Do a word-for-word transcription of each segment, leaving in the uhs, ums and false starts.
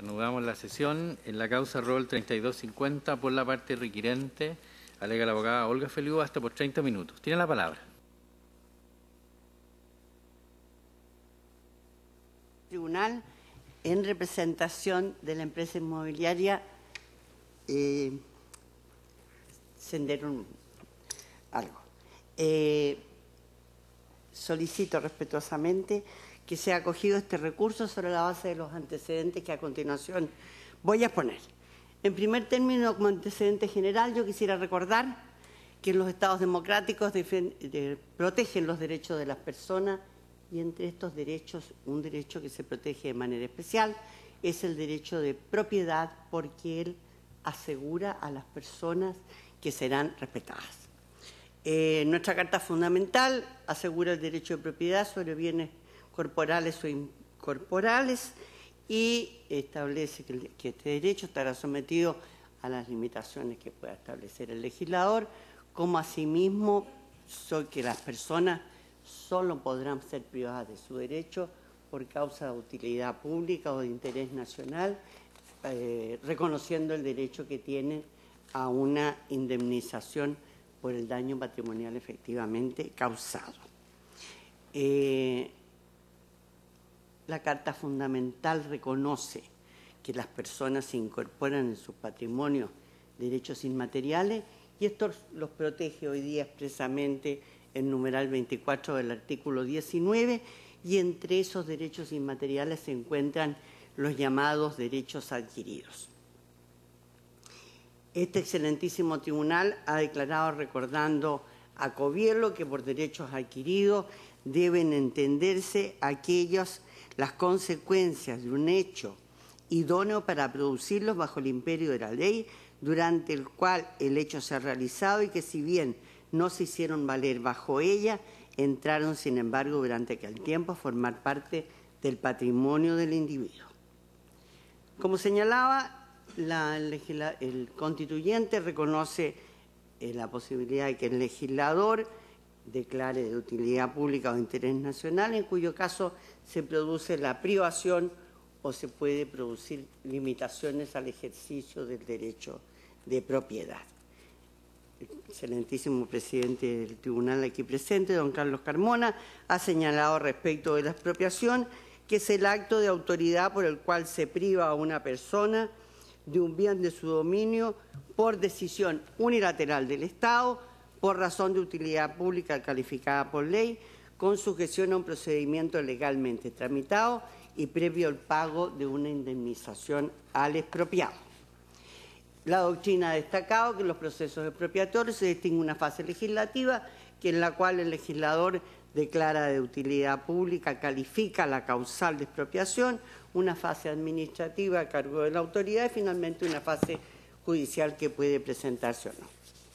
Reanudamos la sesión. En la causa rol treinta y dos cincuenta, por la parte requirente, alega la abogada Olga Feliú, hasta por treinta minutos. Tiene la palabra. Tribunal, en representación de la empresa inmobiliaria eh, Sendero algo. Eh, solicito respetuosamente que sea acogido este recurso sobre la base de los antecedentes que a continuación voy a exponer. En primer término, como antecedente general, yo quisiera recordar que los estados democráticos de, protegen los derechos de las personas y entre estos derechos, un derecho que se protege de manera especial es el derecho de propiedad porque él asegura a las personas que serán respetadas. Eh, nuestra Carta Fundamental asegura el derecho de propiedad sobre bienes corporales o incorporales y establece que, que este derecho estará sometido a las limitaciones que pueda establecer el legislador, como asimismo so que las personas solo podrán ser privadas de su derecho por causa de utilidad pública o de interés nacional, eh, reconociendo el derecho que tienen a una indemnización por el daño patrimonial efectivamente causado. Eh, la Carta Fundamental reconoce que las personas se incorporan en sus patrimonios derechos inmateriales y esto los protege hoy día expresamente el numeral veinticuatro del artículo diecinueve y entre esos derechos inmateriales se encuentran los llamados derechos adquiridos. Este excelentísimo tribunal ha declarado, recordando a Covielo, que por derechos adquiridos deben entenderse aquellas las consecuencias de un hecho idóneo para producirlos bajo el imperio de la ley, durante el cual el hecho se ha realizado y que si bien no se hicieron valer bajo ella, entraron sin embargo durante aquel tiempo a formar parte del patrimonio del individuo. Como señalaba, la, el constituyente reconoce eh, la posibilidad de que el legislador declare de utilidad pública o de interés nacional, en cuyo caso se produce la privación o se puede producir limitaciones al ejercicio del derecho de propiedad. El excelentísimo presidente del tribunal aquí presente, don Carlos Carmona, ha señalado respecto de la expropiación que es el acto de autoridad por el cual se priva a una persona de un bien de su dominio por decisión unilateral del Estado, por razón de utilidad pública calificada por ley, con sujeción a un procedimiento legalmente tramitado y previo al pago de una indemnización al expropiado. La doctrina ha destacado que en los procesos expropiatorios se distingue una fase legislativa, que en la cual el legislador declara de utilidad pública, califica la causal de expropiación, una fase administrativa a cargo de la autoridad y finalmente una fase judicial que puede presentarse o no.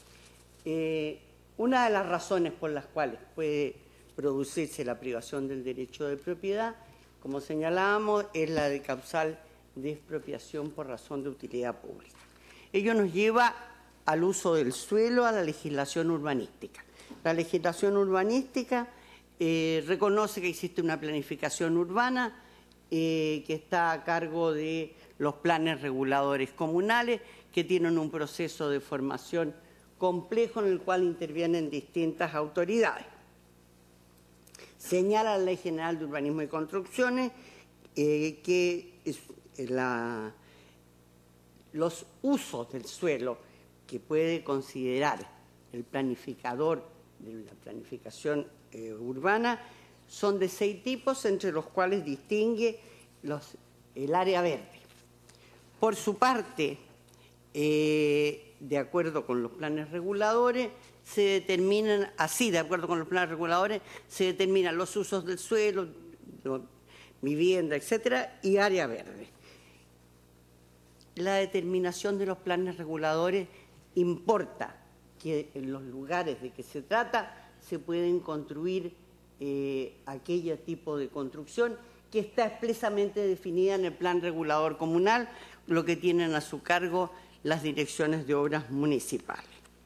Eh, una de las razones por las cuales puede producirse la privación del derecho de propiedad, como señalábamos, es la de causal de expropiación por razón de utilidad pública. Ello nos lleva al uso del suelo, a la legislación urbanística. La legislación urbanística eh, reconoce que existe una planificación urbana eh, que está a cargo de los planes reguladores comunales, que tienen un proceso de formación complejo en el cual intervienen distintas autoridades. Señala la Ley General de Urbanismo y Construcciones eh, que es la, los usos del suelo que puede considerar el planificador de la planificación eh, urbana son de seis tipos, entre los cuales distingue los, el área verde. Por su parte, eh, de acuerdo con los planes reguladores, se determinan, así de acuerdo con los planes reguladores, se determinan los usos del suelo, vivienda, etcétera, y área verde. La determinación de los planes reguladores importa que en los lugares de que se trata se pueden construir eh, aquel tipo de construcción que está expresamente definida en el plan regulador comunal, lo que tienen a su cargo las direcciones de obras municipales.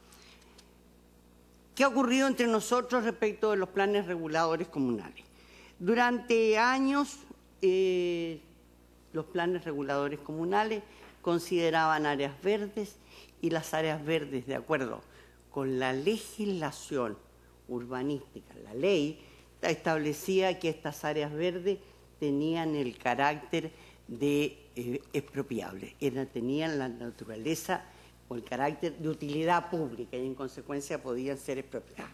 ¿Qué ha ocurrido entre nosotros respecto de los planes reguladores comunales? Durante años, eh, los planes reguladores comunales consideraban áreas verdes y las áreas verdes, de acuerdo con la legislación urbanística, la ley establecía que estas áreas verdes tenían el carácter de eh, expropiable, era, tenían la naturaleza o el carácter de utilidad pública y en consecuencia podían ser expropiadas.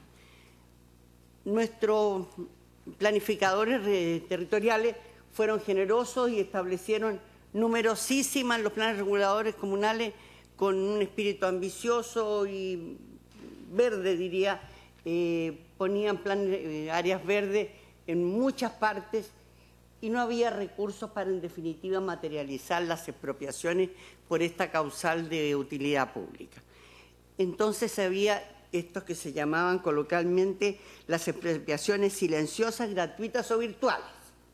Nuestros planificadores eh, territoriales fueron generosos y establecieron numerosísimas los planes reguladores comunales con un espíritu ambicioso y verde, diría, eh, ponían planes, eh, áreas verdes en muchas partes y no había recursos para, en definitiva, materializar las expropiaciones por esta causal de utilidad pública. Entonces había estos que se llamaban coloquialmente las expropiaciones silenciosas, gratuitas o virtuales.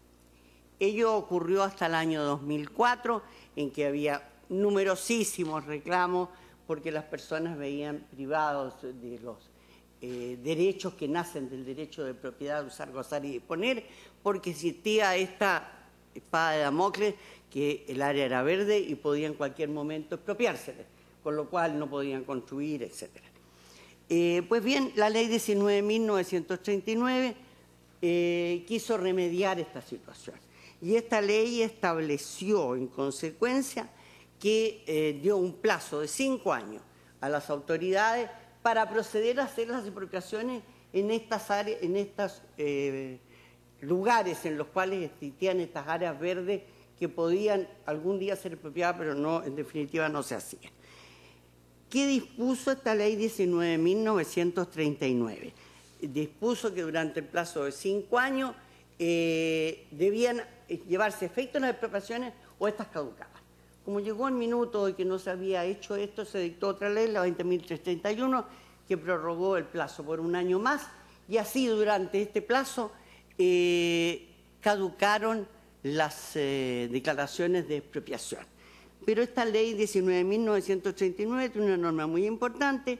Ello ocurrió hasta el año dos mil cuatro, en que había numerosísimos reclamos porque las personas veían privados de los eh, derechos que nacen del derecho de propiedad, usar, gozar y disponer, porque existía esta espada de Damocles que el área era verde y podía en cualquier momento expropiársele, con lo cual no podían construir, etcétera. Eh, pues bien, la ley diecinueve mil novecientos treinta y nueve eh, quiso remediar esta situación. Y esta ley estableció, en consecuencia, que eh, dio un plazo de cinco años a las autoridades para proceder a hacer las expropiaciones en estas áreas, en estos eh, lugares en los cuales existían estas áreas verdes que podían algún día ser expropiadas, pero no, en definitiva no se hacían. ¿Qué dispuso esta ley diecinueve mil novecientos treinta y nueve? Dispuso que durante el plazo de cinco años eh, debían llevarse a efecto las expropiaciones o estas caducaban. Como llegó el minuto y que no se había hecho esto, se dictó otra ley, la veinte mil trescientos treinta y uno, que prorrogó el plazo por un año más, y así durante este plazo eh, caducaron las eh, declaraciones de expropiación. Pero esta ley diecinueve mil novecientos treinta y nueve tiene una norma muy importante,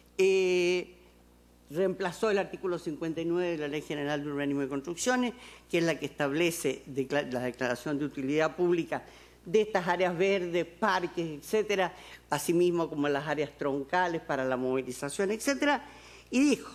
eh, reemplazó el artículo cincuenta y nueve de la Ley General de Urbanismo y Construcciones, que es la que establece la declaración de utilidad pública de estas áreas verdes, parques, etcétera, asimismo como las áreas troncales para la movilización, etcétera, y dijo,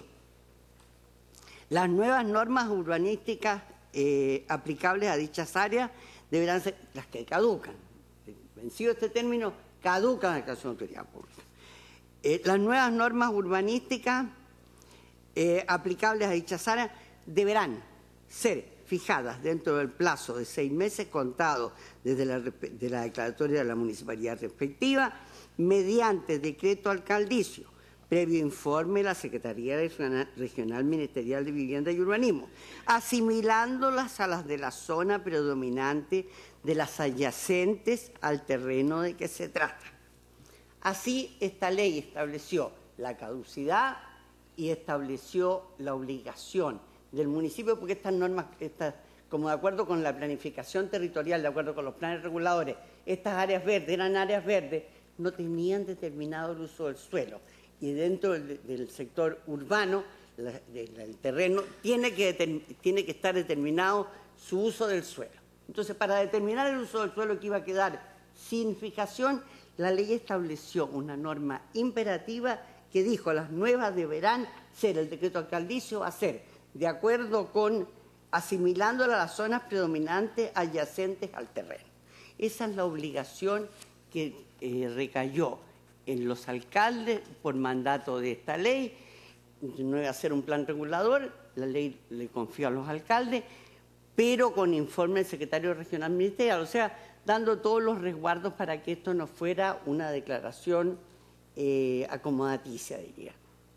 las nuevas normas urbanísticas eh, aplicables a dichas áreas deberán ser las que caducan. Vencido este término, caduca la declaración de utilidad pública. Eh, las nuevas normas urbanísticas eh, aplicables a dichas áreas deberán ser fijadas dentro del plazo de seis meses contados desde la, de la declaratoria de la municipalidad respectiva, mediante decreto alcaldicio, previo informe de la Secretaría Regional, Regional Ministerial de Vivienda y Urbanismo, asimilándolas a las de la zona predominante de las adyacentes al terreno de que se trata. Así, esta ley estableció la caducidad y estableció la obligación del municipio, porque estas normas, estas, como de acuerdo con la planificación territorial, de acuerdo con los planes reguladores, estas áreas verdes eran áreas verdes, no tenían determinado el uso del suelo. Y dentro del, del sector urbano, la, del terreno, tiene que, tiene que estar determinado su uso del suelo. Entonces, para determinar el uso del suelo que iba a quedar sin fijación, la ley estableció una norma imperativa que dijo las nuevas deberán ser, el decreto alcaldicio va a ser, de acuerdo con asimilándola a las zonas predominantes adyacentes al terreno. Esa es la obligación que eh, recayó en los alcaldes por mandato de esta ley. No iba a ser un plan regulador, la ley le confió a los alcaldes, pero con informe del secretario regional ministerial, o sea, dando todos los resguardos para que esto no fuera una declaración eh, acomodaticia, diría.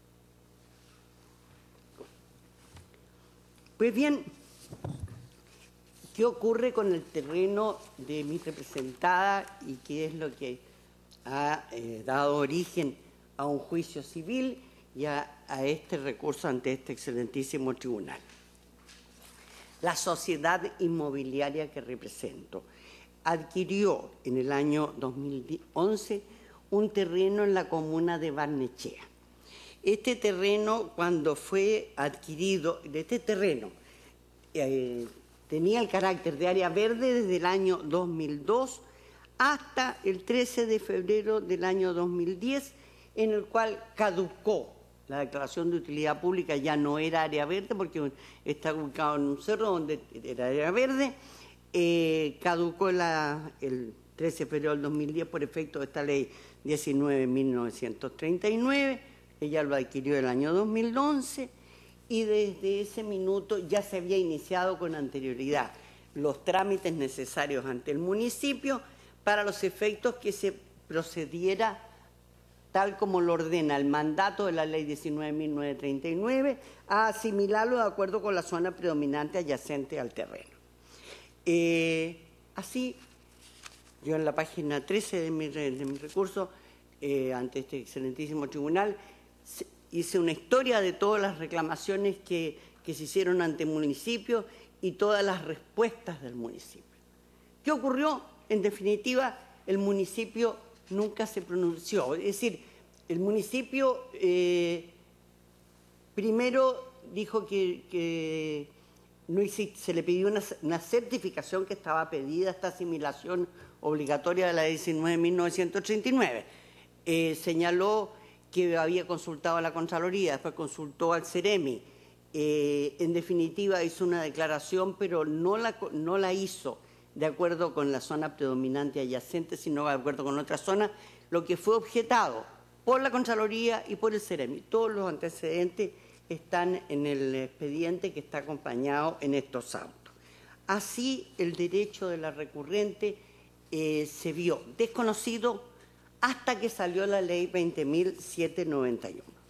Pues bien, ¿qué ocurre con el terreno de mi representada y qué es lo que ha eh, dado origen a un juicio civil y a, a este recurso ante este excelentísimo tribunal? La sociedad inmobiliaria que represento adquirió en el año dos mil once un terreno en la comuna de Barnechea. Este terreno, cuando fue adquirido, de este terreno, eh, tenía el carácter de área verde desde el año dos mil dos hasta el trece de febrero del año dos mil diez, en el cual caducó la declaración de utilidad pública, ya no era área verde porque está ubicado en un cerro donde era área verde, eh, caducó la, el trece de febrero del dos mil diez por efecto de esta ley diecinueve mil novecientos treinta y nueve, ella lo adquirió el año dos mil once y desde ese minuto ya se había iniciado con anterioridad los trámites necesarios ante el municipio para los efectos que se procediera tal como lo ordena el mandato de la ley diecinueve mil novecientos treinta y nueve, a asimilarlo de acuerdo con la zona predominante adyacente al terreno. Eh, así, yo en la página trece de mi, de mi recurso, eh, ante este excelentísimo tribunal, hice una historia de todas las reclamaciones que, que se hicieron ante el municipio y todas las respuestas del municipio. ¿Qué ocurrió? En definitiva, el municipio nunca se pronunció. Es decir, el municipio eh, primero dijo que, que no existe, se le pidió una, una certificación que estaba pedida, esta asimilación obligatoria de la diecinueve mil novecientos treinta y nueve. Eh, señaló que había consultado a la Contraloría, después consultó al Ceremi. Eh, en definitiva, hizo una declaración, pero no la, no la hizo de acuerdo con la zona predominante adyacente, sino de acuerdo con otra zona, lo que fue objetado por la Contraloría y por el Ceremi. Todos los antecedentes están en el expediente que está acompañado en estos autos. Así, el derecho de la recurrente eh, se vio desconocido hasta que salió la ley veinte mil setecientos noventa y uno.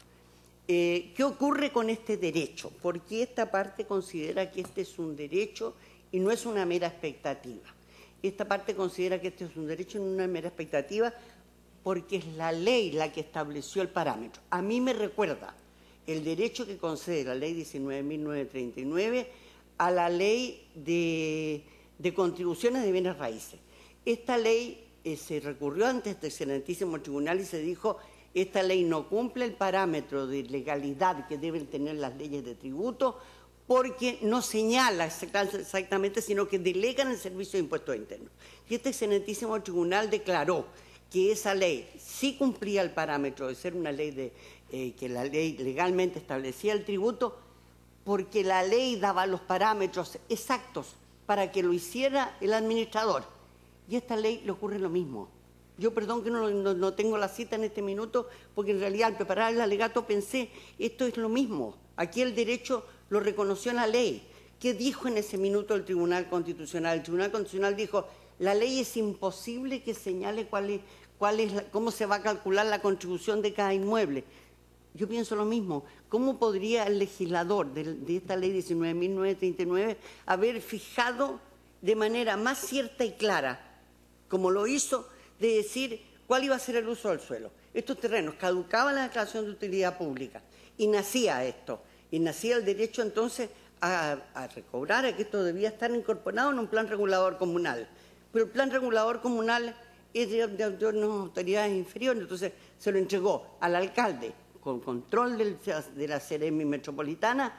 Eh, ¿Qué ocurre con este derecho? Porque esta parte considera que este es un derecho y no es una mera expectativa. Esta parte considera que este es un derecho y no una mera expectativa porque es la ley la que estableció el parámetro. A mí me recuerda el derecho que concede la ley diecinueve mil novecientos treinta y nueve a la ley de, de contribuciones de bienes raíces. Esta ley eh, se recurrió ante este excelentísimo tribunal y se dijo esta ley no cumple el parámetro de legalidad que deben tener las leyes de tributo porque no señala exactamente, sino que delega en el Servicio de Impuestos Internos. Y este excelentísimo tribunal declaró que esa ley sí cumplía el parámetro de ser una ley de, eh, que la ley legalmente establecía el tributo, porque la ley daba los parámetros exactos para que lo hiciera el administrador. Y a esta ley le ocurre lo mismo. Yo, perdón que no, no, no tengo la cita en este minuto, porque en realidad al preparar el alegato pensé, esto es lo mismo. Aquí el derecho lo reconoció en la ley. ¿Qué dijo en ese minuto el Tribunal Constitucional? El Tribunal Constitucional dijo, la ley es imposible que señale cuál es, cuál es la, cómo se va a calcular la contribución de cada inmueble. Yo pienso lo mismo. ¿Cómo podría el legislador de, de esta ley diecinueve mil novecientos treinta y nueve haber fijado de manera más cierta y clara, como lo hizo, de decir cuál iba a ser el uso del suelo? Estos terrenos caducaban la declaración de utilidad pública y nacía esto, y nacía el derecho entonces a, a recobrar, a que esto debía estar incorporado en un plan regulador comunal. Pero el plan regulador comunal es de, de, de unas autoridades inferiores, entonces se lo entregó al alcalde con control del, de la Ceremi metropolitana,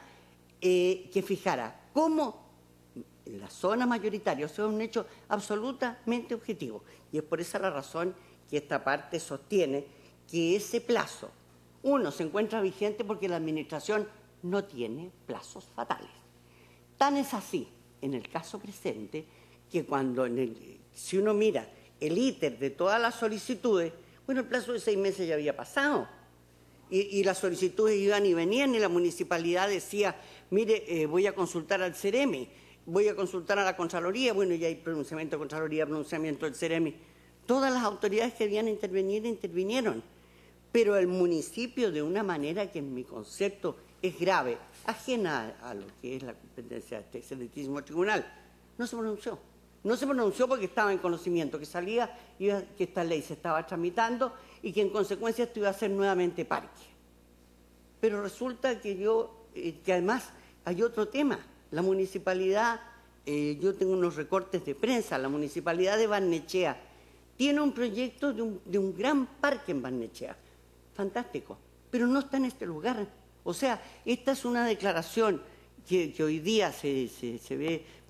eh, que fijara cómo en la zona mayoritaria, o sea, un hecho absolutamente objetivo. Y es por esa la razón que esta parte sostiene que ese plazo, uno, se encuentra vigente porque la Administración no tiene plazos fatales. Tan es así, en el caso presente, que cuando, en el, si uno mira el íter de todas las solicitudes, bueno, el plazo de seis meses ya había pasado. Y, y las solicitudes iban y venían y la municipalidad decía, mire, eh, voy a consultar al Ceremi, voy a consultar a la Contraloría, bueno, ya hay pronunciamiento de Contraloría, pronunciamiento del Ceremi. Todas las autoridades que debían intervenir, intervinieron. Pero el municipio, de una manera que en mi concepto es grave, ajena a lo que es la competencia de este excelentísimo tribunal, no se pronunció. No se pronunció porque estaba en conocimiento, que salía, iba, que esta ley se estaba tramitando y que en consecuencia esto iba a ser nuevamente parque. Pero resulta que yo, eh, que además hay otro tema. La municipalidad, eh, yo tengo unos recortes de prensa, la municipalidad de Barnechea tiene un proyecto de un, de un gran parque en Barnechea, fantástico, pero no está en este lugar. O sea, esta es una declaración que, que hoy día se, se, se ve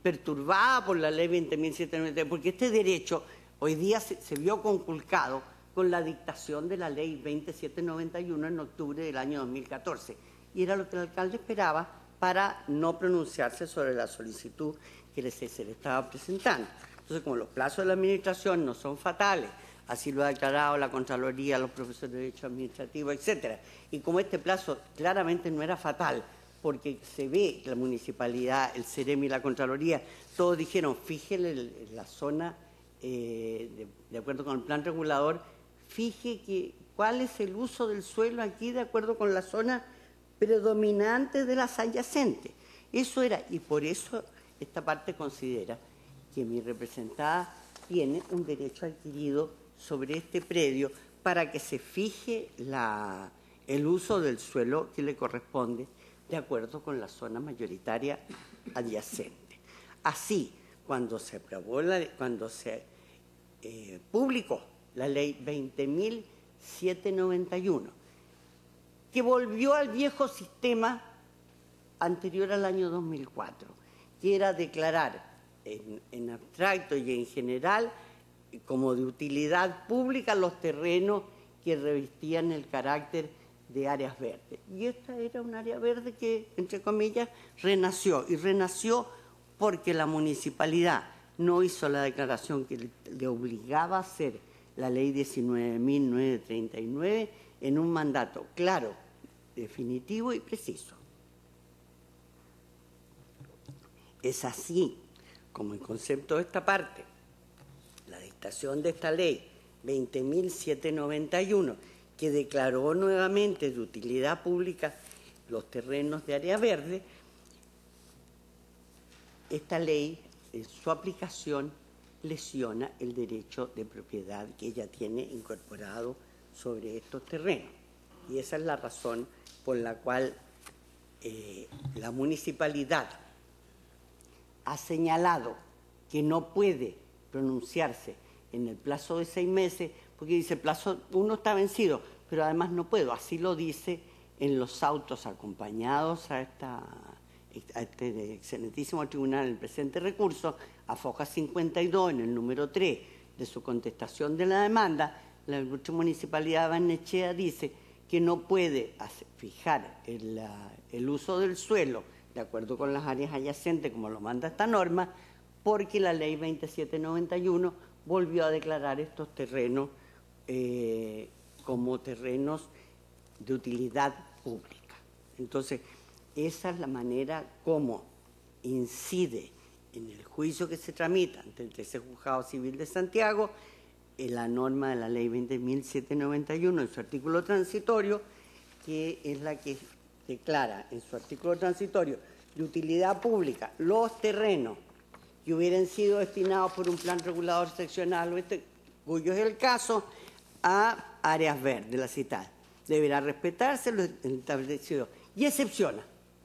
perturbada por la ley veinte mil setecientos noventa y tres, porque este derecho hoy día se, se vio conculcado con la dictación de la ley veinte mil setecientos noventa y uno en octubre del año dos mil catorce. Y era lo que el alcalde esperaba para no pronunciarse sobre la solicitud que le, se le estaba presentando. Entonces, como los plazos de la administración no son fatales, así lo ha declarado la Contraloría, los profesores de Derecho Administrativo, etcétera, y como este plazo claramente no era fatal, porque se ve que la municipalidad, el CEREMI y la Contraloría, todos dijeron, fíjele la zona, eh, de, de acuerdo con el plan regulador, fije que, cuál es el uso del suelo aquí de acuerdo con la zona predominante de las adyacentes. Eso era, y por eso esta parte considera que mi representada tiene un derecho adquirido sobre este predio para que se fije la, el uso del suelo que le corresponde de acuerdo con la zona mayoritaria adyacente. Así, cuando se aprobó, la, cuando se eh, publicó la ley veinte mil setecientos noventa y uno, que volvió al viejo sistema anterior al año dos mil cuatro, que era declarar en, en abstracto y en general como de utilidad pública los terrenos que revestían el carácter de áreas verdes. Y esta era un área verde que, entre comillas, renació. Y renació porque la municipalidad no hizo la declaración que le, le obligaba a hacer la ley diecinueve mil novecientos treinta y nueve en un mandato claro, definitivo y preciso. Es así como el concepto de esta parte, la dictación de esta ley veinte mil setecientos noventa y uno, que declaró nuevamente de utilidad pública los terrenos de área verde, esta ley, en su aplicación, lesiona el derecho de propiedad que ella tiene incorporado sobre estos terrenos. Y esa es la razón por la cual eh, la municipalidad ha señalado que no puede pronunciarse en el plazo de seis meses, porque dice el plazo uno está vencido, pero además no puedo. Así lo dice en los autos acompañados a, esta, a este excelentísimo tribunal, el presente recurso, a foja cincuenta y dos, en el número tres de su contestación de la demanda. La municipalidad de Barnechea dice que no puede hacer, fijar el, el uso del suelo de acuerdo con las áreas adyacentes, como lo manda esta norma, porque la ley veinte mil setecientos noventa y uno volvió a declarar estos terrenos eh, como terrenos de utilidad pública. Entonces, esa es la manera como incide en el juicio que se tramita ante el tercer Juzgado Civil de Santiago en la norma de la ley veinte mil setecientos noventa y uno en su artículo transitorio, que es la que declara en su artículo transitorio de utilidad pública los terrenos que hubieran sido destinados por un plan regulador seccional, o este, cuyo es el caso, a áreas verdes, la citada. Deberá respetarse lo establecido y excepciona.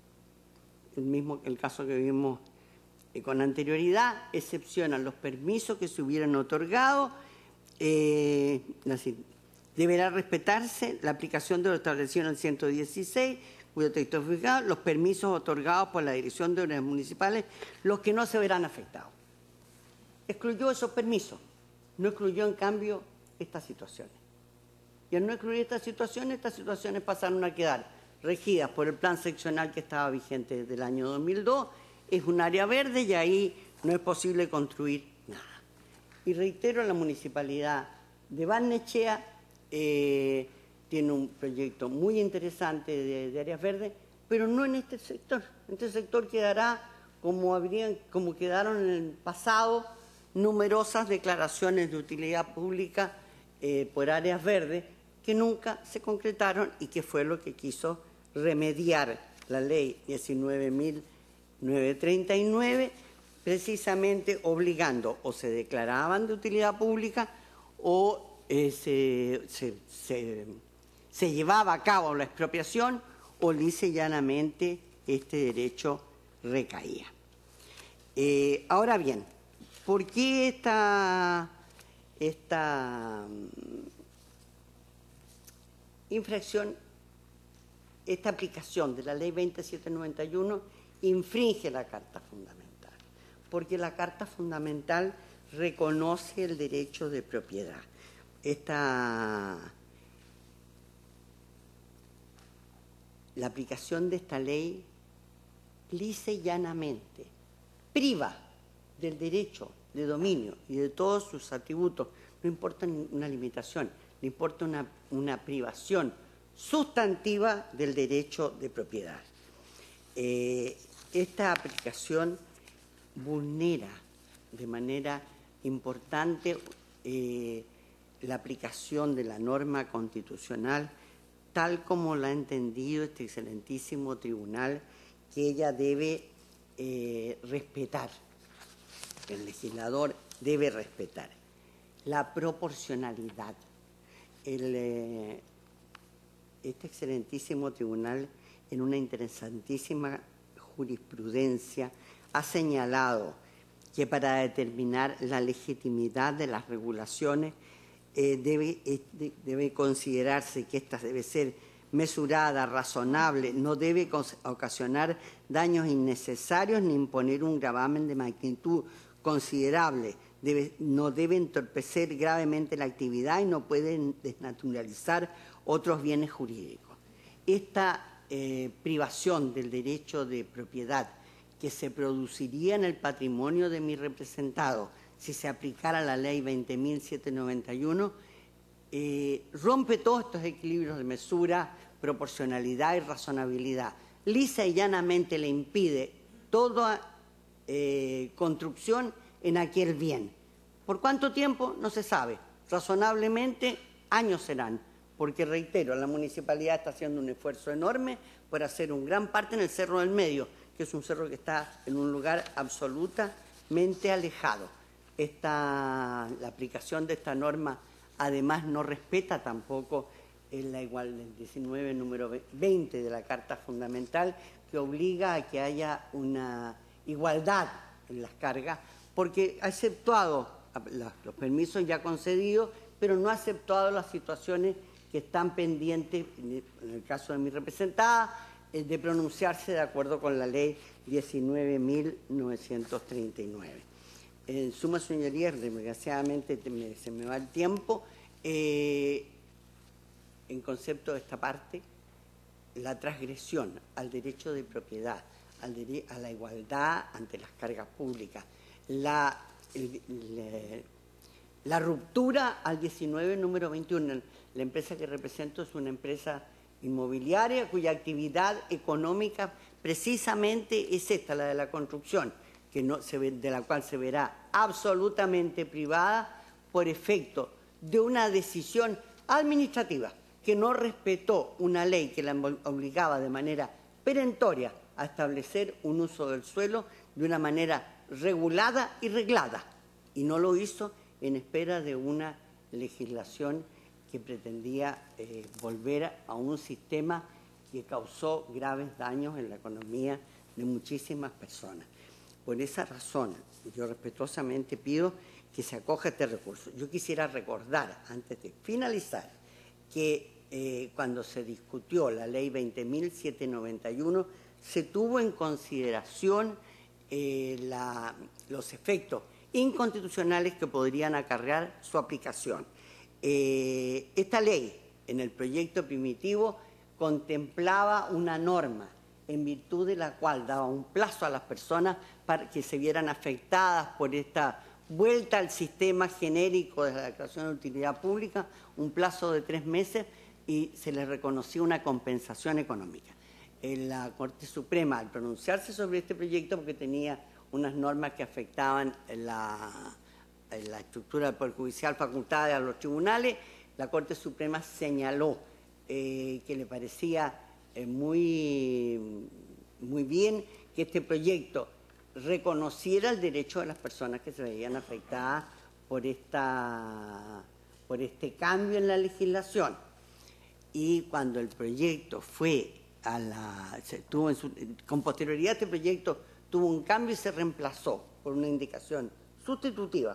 El mismo el caso que vimos eh, con anterioridad, excepcionan los permisos que se hubieran otorgado. Eh, así, deberá respetarse la aplicación de lo establecido en el ciento dieciséis, cuyo texto fijado, los permisos otorgados por la Dirección de Obras Municipales, los que no se verán afectados. Excluyó esos permisos, no excluyó en cambio estas situaciones. Y al no excluir estas situaciones, estas situaciones pasaron a quedar regidas por el plan seccional que estaba vigente desde el año dos mil dos, es un área verde y ahí no es posible construir nada. Y reitero, la Municipalidad de Barnechea eh, tiene un proyecto muy interesante de, de áreas verdes, pero no en este sector. En este sector quedará como, habrían, como quedaron en el pasado numerosas declaraciones de utilidad pública eh, por áreas verdes que nunca se concretaron y que fue lo que quiso remediar la ley diecinueve mil novecientos treinta y nueve, precisamente obligando o se declaraban de utilidad pública o eh, se, se, se, se llevaba a cabo la expropiación o lisa y llanamente este derecho recaía. Eh, ahora bien, ¿por qué esta, esta infracción, esta aplicación de la ley veinte mil setecientos noventa y uno infringe la Carta Fundamental? porque la Carta Fundamental reconoce el derecho de propiedad. Esta, la aplicación de esta ley lisa y llanamente priva del derecho de dominio y de todos sus atributos, no importa una limitación, le importa una, una privación sustantiva del derecho de propiedad. Eh, esta aplicación vulnera de manera importante eh, la aplicación de la norma constitucional tal como la ha entendido este excelentísimo tribunal, que ella debe eh, respetar, el legislador debe respetar la proporcionalidad. El, eh, este excelentísimo tribunal, en una interesantísima jurisprudencia, ha señalado que para determinar la legitimidad de las regulaciones eh, debe, eh, debe considerarse que ésta debe ser mesurada, razonable, no debe ocasionar daños innecesarios ni imponer un gravamen de magnitud considerable, debe, no debe entorpecer gravemente la actividad y no puede desnaturalizar otros bienes jurídicos. Esta eh, privación del derecho de propiedad que se produciría en el patrimonio de mi representado si se aplicara la ley veinte mil setecientos noventa y uno, eh, rompe todos estos equilibrios de mesura, proporcionalidad y razonabilidad. Lisa y llanamente le impide toda eh, construcción en aquel bien. ¿Por cuánto tiempo? No se sabe. Razonablemente, años serán, porque, reitero, la municipalidad está haciendo un esfuerzo enorme por hacer un gran parte en el Cerro del Medio, que es un cerro que está en un lugar absolutamente alejado. Esta, la aplicación de esta norma, además, no respeta tampoco en la igual del diecinueve, número veinte de la Carta Fundamental, que obliga a que haya una igualdad en las cargas, porque ha aceptado los permisos ya concedidos, pero no ha aceptado las situaciones que están pendientes, en el caso de mi representada, de pronunciarse de acuerdo con la ley diecinueve mil novecientos treinta y nueve. En suma, señorías, desgraciadamente se me va el tiempo. Eh, en concepto de esta parte, la transgresión al derecho de propiedad, al dere a la igualdad ante las cargas públicas, la, el, el, la ruptura al diecinueve, número veintiuno. La empresa que represento es una empresa inmobiliaria cuya actividad económica precisamente es esta, la de la construcción, que no se ve, de la cual se verá absolutamente privada por efecto de una decisión administrativa que no respetó una ley que la obligaba de manera perentoria a establecer un uso del suelo de una manera regulada y reglada, y no lo hizo en espera de una legislación que pretendía eh, volver a un sistema que causó graves daños en la economía de muchísimas personas. Por esa razón, yo respetuosamente pido que se acoja este recurso. Yo quisiera recordar, antes de finalizar, que eh, cuando se discutió la ley veinte mil setecientos noventa y uno, se tuvo en consideración eh, la, los efectos inconstitucionales que podrían acarrear su aplicación. Eh, esta ley, en el proyecto primitivo, contemplaba una norma en virtud de la cual daba un plazo a las personas para que se vieran afectadas por esta vuelta al sistema genérico de la declaración de utilidad pública, un plazo de tres meses, y se les reconocía una compensación económica. En la Corte Suprema, al pronunciarse sobre este proyecto, porque tenía unas normas que afectaban la, la estructura del Poder Judicial, facultades a los tribunales, la Corte Suprema señaló eh, que le parecía eh, muy, muy bien que este proyecto reconociera el derecho de las personas que se veían afectadas por, esta, por este cambio en la legislación. Y cuando el proyecto fue a la... Se tuvo en su, con posterioridad este proyecto tuvo un cambio y se reemplazó por una indicación sustitutiva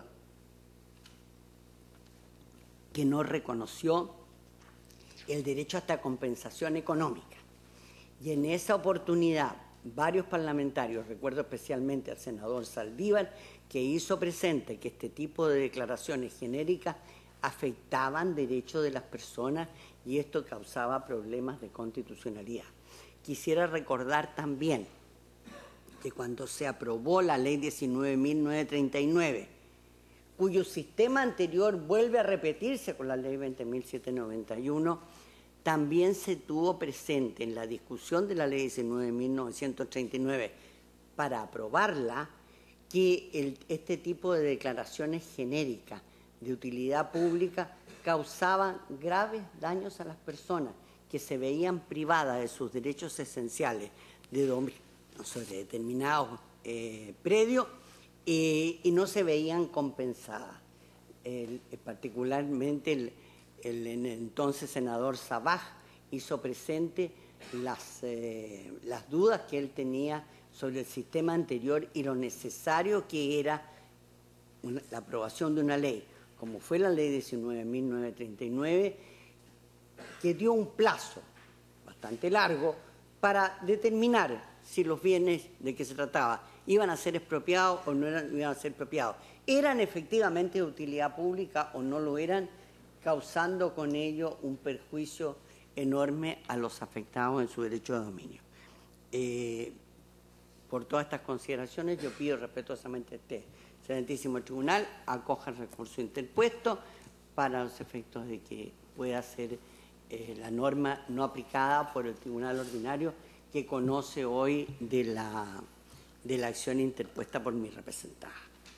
que no reconoció el derecho a esta compensación económica. Y en esa oportunidad, varios parlamentarios, recuerdo especialmente al senador Saldívar, que hizo presente que este tipo de declaraciones genéricas afectaban derechos de las personas y esto causaba problemas de constitucionalidad. Quisiera recordar también que cuando se aprobó la ley diecinueve mil novecientos treinta y nueve, cuyo sistema anterior vuelve a repetirse con la ley veinte mil setecientos noventa y uno, también se tuvo presente en la discusión de la ley diecinueve mil novecientos treinta y nueve para aprobarla que el, este tipo de declaraciones genéricas de utilidad pública causaban graves daños a las personas que se veían privadas de sus derechos esenciales de dominio sobre determinados eh, predios eh, y no se veían compensadas. El, particularmente el, el, el entonces senador Sabaj hizo presente las, eh, las dudas que él tenía sobre el sistema anterior y lo necesario que era una, la aprobación de una ley, como fue la ley diecinueve mil novecientos treinta y nueve, que dio un plazo bastante largo para determinar si los bienes de que se trataba iban a ser expropiados o no eran, iban a ser expropiados. ¿Eran efectivamente de utilidad pública o no lo eran, causando con ello un perjuicio enorme a los afectados en su derecho de dominio? Eh, por todas estas consideraciones, yo pido respetuosamente a este excelentísimo tribunal acoja el recurso interpuesto para los efectos de que pueda ser eh, la norma no aplicada por el tribunal ordinario que conoce hoy de la, de la acción interpuesta por mi representada.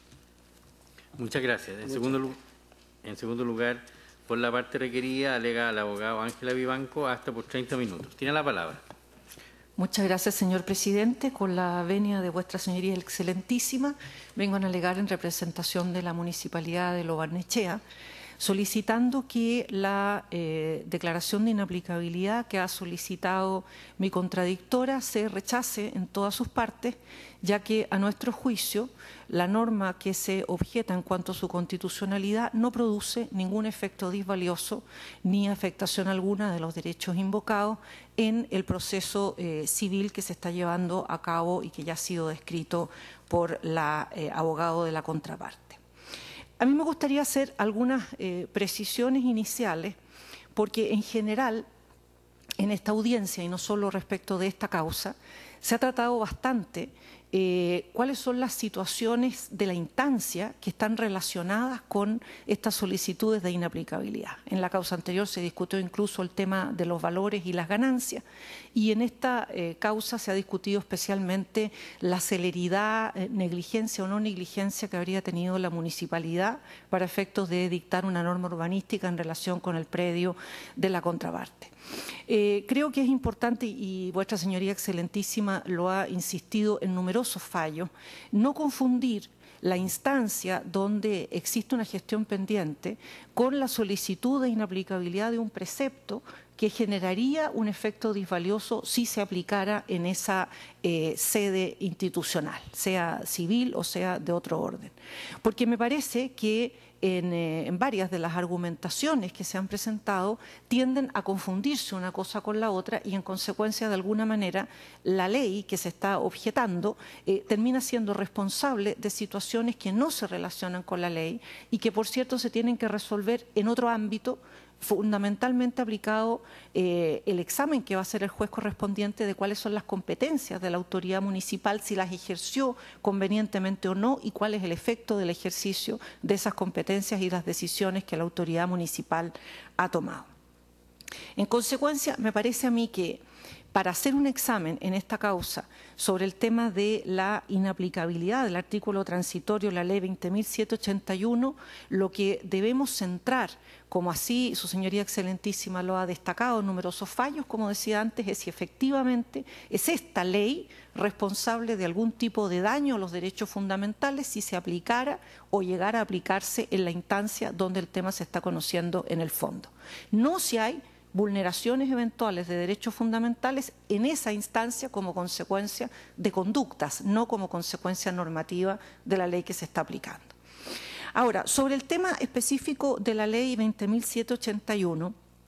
Muchas gracias. En, Muchas segundo, gracias. en segundo lugar, por la parte requerida, alega al abogado Ángela Vivanco hasta por treinta minutos. Tiene la palabra. Muchas gracias, señor presidente. Con la venia de vuestra señoría excelentísima, vengo a alegar en representación de la Municipalidad de Lo Barnechea, solicitando que la eh, declaración de inaplicabilidad que ha solicitado mi contradictora se rechace en todas sus partes, ya que a nuestro juicio la norma que se objeta en cuanto a su constitucionalidad no produce ningún efecto disvalioso ni afectación alguna de los derechos invocados en el proceso eh, civil que se está llevando a cabo y que ya ha sido descrito por la eh, abogado de la contraparte. A mí me gustaría hacer algunas eh, precisiones iniciales, porque en general en esta audiencia, y no solo respecto de esta causa, se ha tratado bastante eh, cuáles son las situaciones de la instancia que están relacionadas con estas solicitudes de inaplicabilidad. En la causa anterior se discutió incluso el tema de los valores y las ganancias, y en esta eh, causa se ha discutido especialmente la celeridad, eh, negligencia o no negligencia que habría tenido la municipalidad para efectos de dictar una norma urbanística en relación con el predio de la contraparte. Eh, creo que es importante, y vuestra señoría excelentísima lo ha insistido en numerosos fallos, no confundir la instancia donde existe una gestión pendiente con la solicitud de inaplicabilidad de un precepto que generaría un efecto disvalioso si se aplicara en esa eh, sede institucional, sea civil o sea de otro orden. Porque me parece que En, eh, en varias de las argumentaciones que se han presentado tienden a confundirse una cosa con la otra y en consecuencia de alguna manera la ley que se está objetando eh, termina siendo responsable de situaciones que no se relacionan con la ley y que por cierto se tienen que resolver en otro ámbito, fundamentalmente aplicado eh, el examen que va a hacer el juez correspondiente de cuáles son las competencias de la autoridad municipal, si las ejerció convenientemente o no y cuál es el efecto del ejercicio de esas competencias y las decisiones que la autoridad municipal ha tomado. En consecuencia, me parece a mí que para hacer un examen en esta causa sobre el tema de la inaplicabilidad del artículo transitorio de la ley veinte mil setecientos ochenta y uno, lo que debemos centrar, como así su señoría excelentísima lo ha destacado en numerosos fallos, como decía antes, es si efectivamente es esta ley responsable de algún tipo de daño a los derechos fundamentales si se aplicara o llegara a aplicarse en la instancia donde el tema se está conociendo en el fondo. No si hay vulneraciones eventuales de derechos fundamentales en esa instancia como consecuencia de conductas, no como consecuencia normativa de la ley que se está aplicando. Ahora, sobre el tema específico de la ley veinte mil setecientos ochenta y uno,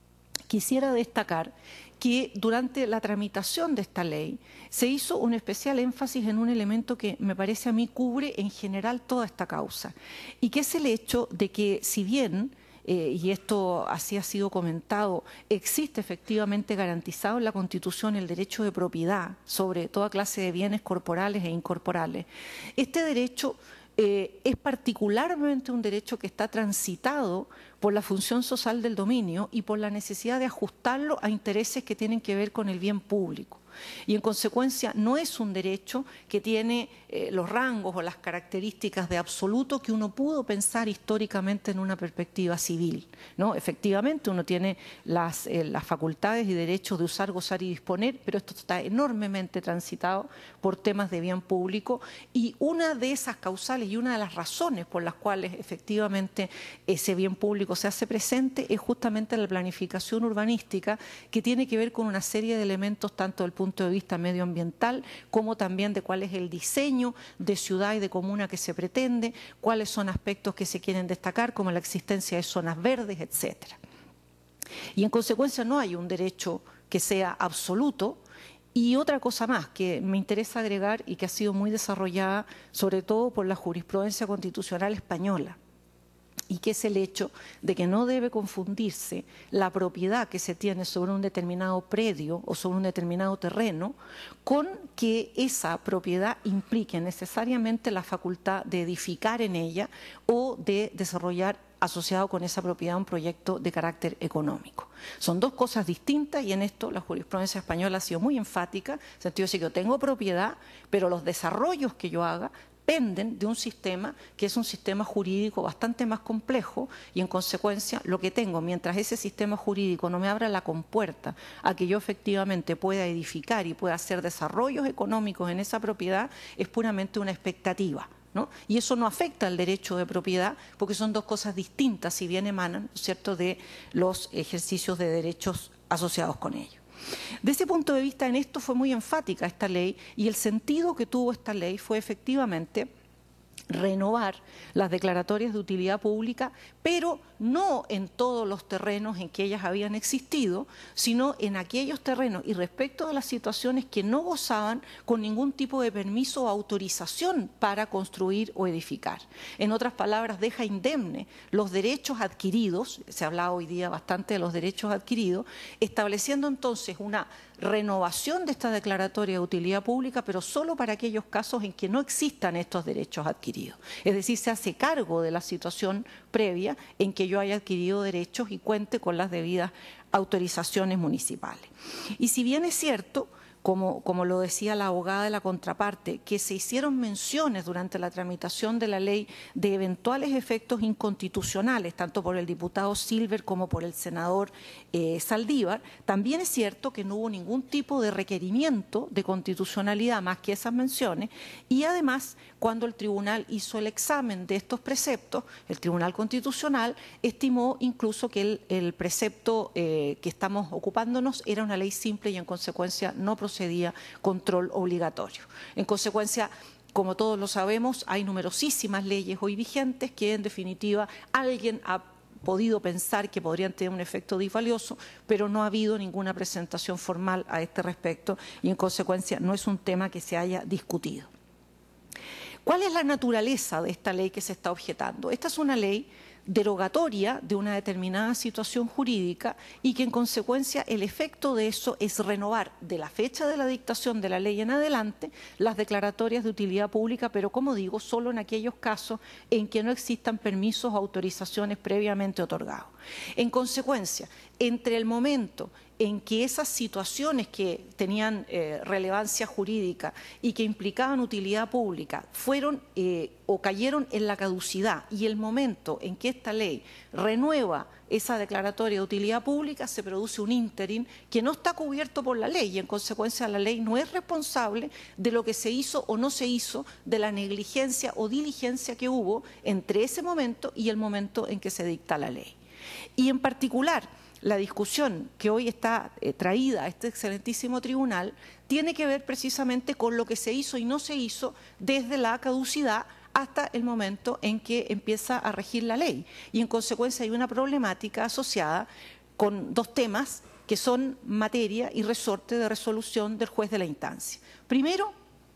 quisiera destacar que durante la tramitación de esta ley se hizo un especial énfasis en un elemento que me parece a mí cubre en general toda esta causa, y que es el hecho de que, si bien Eh, y esto así ha sido comentado, existe efectivamente garantizado en la Constitución el derecho de propiedad sobre toda clase de bienes corporales e incorporales. Este derecho eh, es particularmente un derecho que está transitado por la función social del dominio y por la necesidad de ajustarlo a intereses que tienen que ver con el bien público. Y en consecuencia no es un derecho que tiene eh, los rangos o las características de absoluto que uno pudo pensar históricamente en una perspectiva civil, ¿no? Efectivamente uno tiene las, eh, las facultades y derechos de usar, gozar y disponer, pero esto está enormemente transitado por temas de bien público, y una de esas causales y una de las razones por las cuales efectivamente ese bien público se hace presente es justamente la planificación urbanística, que tiene que ver con una serie de elementos tanto del punto de vista medioambiental como también de cuál es el diseño de ciudad y de comuna que se pretende, cuáles son aspectos que se quieren destacar como la existencia de zonas verdes, etcétera. Y en consecuencia no hay un derecho que sea absoluto. Y otra cosa más que me interesa agregar y que ha sido muy desarrollada sobre todo por la jurisprudencia constitucional española, y que es el hecho de que no debe confundirse la propiedad que se tiene sobre un determinado predio o sobre un determinado terreno con que esa propiedad implique necesariamente la facultad de edificar en ella o de desarrollar asociado con esa propiedad un proyecto de carácter económico. Son dos cosas distintas, y en esto la jurisprudencia española ha sido muy enfática, en el sentido de que yo tengo propiedad, pero los desarrollos que yo haga dependen de un sistema que es un sistema jurídico bastante más complejo, y en consecuencia lo que tengo, mientras ese sistema jurídico no me abra la compuerta a que yo efectivamente pueda edificar y pueda hacer desarrollos económicos en esa propiedad, es puramente una expectativa, ¿no? Y eso no afecta al derecho de propiedad, porque son dos cosas distintas, si bien emanan, ¿cierto?, de los ejercicios de derechos asociados con ello. De ese punto de vista, en esto fue muy enfática esta ley, y el sentido que tuvo esta ley fue efectivamente renovar las declaratorias de utilidad pública, pero no en todos los terrenos en que ellas habían existido, sino en aquellos terrenos y respecto a las situaciones que no gozaban con ningún tipo de permiso o autorización para construir o edificar. En otras palabras, deja indemne los derechos adquiridos, se habla hoy día bastante de los derechos adquiridos, estableciendo entonces una renovación de esta declaratoria de utilidad pública, pero solo para aquellos casos en que no existan estos derechos adquiridos. Es decir, se hace cargo de la situación previa en que yo haya adquirido derechos y cuente con las debidas autorizaciones municipales. Y si bien es cierto, como, como lo decía la abogada de la contraparte, que se hicieron menciones durante la tramitación de la ley de eventuales efectos inconstitucionales, tanto por el diputado Silver como por el senador eh, Saldívar, también es cierto que no hubo ningún tipo de requerimiento de constitucionalidad más que esas menciones, y además, cuando el tribunal hizo el examen de estos preceptos, el Tribunal Constitucional estimó incluso que el, el precepto eh, que estamos ocupándonos era una ley simple y en consecuencia no procedía control obligatorio. En consecuencia, como todos lo sabemos, hay numerosísimas leyes hoy vigentes que en definitiva alguien ha podido pensar que podrían tener un efecto disvalioso, pero no ha habido ninguna presentación formal a este respecto y en consecuencia no es un tema que se haya discutido. ¿Cuál es la naturaleza de esta ley que se está objetando? Esta es una ley derogatoria de una determinada situación jurídica y que en consecuencia el efecto de eso es renovar de la fecha de la dictación de la ley en adelante las declaratorias de utilidad pública, pero como digo, solo en aquellos casos en que no existan permisos o autorizaciones previamente otorgados. En consecuencia, entre el momento en que esas situaciones que tenían eh, relevancia jurídica y que implicaban utilidad pública fueron eh, o cayeron en la caducidad y el momento en que esta ley renueva esa declaratoria de utilidad pública, se produce un ínterin que no está cubierto por la ley y en consecuencia la ley no es responsable de lo que se hizo o no se hizo, de la negligencia o diligencia que hubo entre ese momento y el momento en que se dicta la ley. Y en particular, la discusión que hoy está eh, traída a este excelentísimo tribunal tiene que ver precisamente con lo que se hizo y no se hizo desde la caducidad hasta el momento en que empieza a regir la ley. Y en consecuencia hay una problemática asociada con dos temas que son materia y resorte de resolución del juez de la instancia. Primero,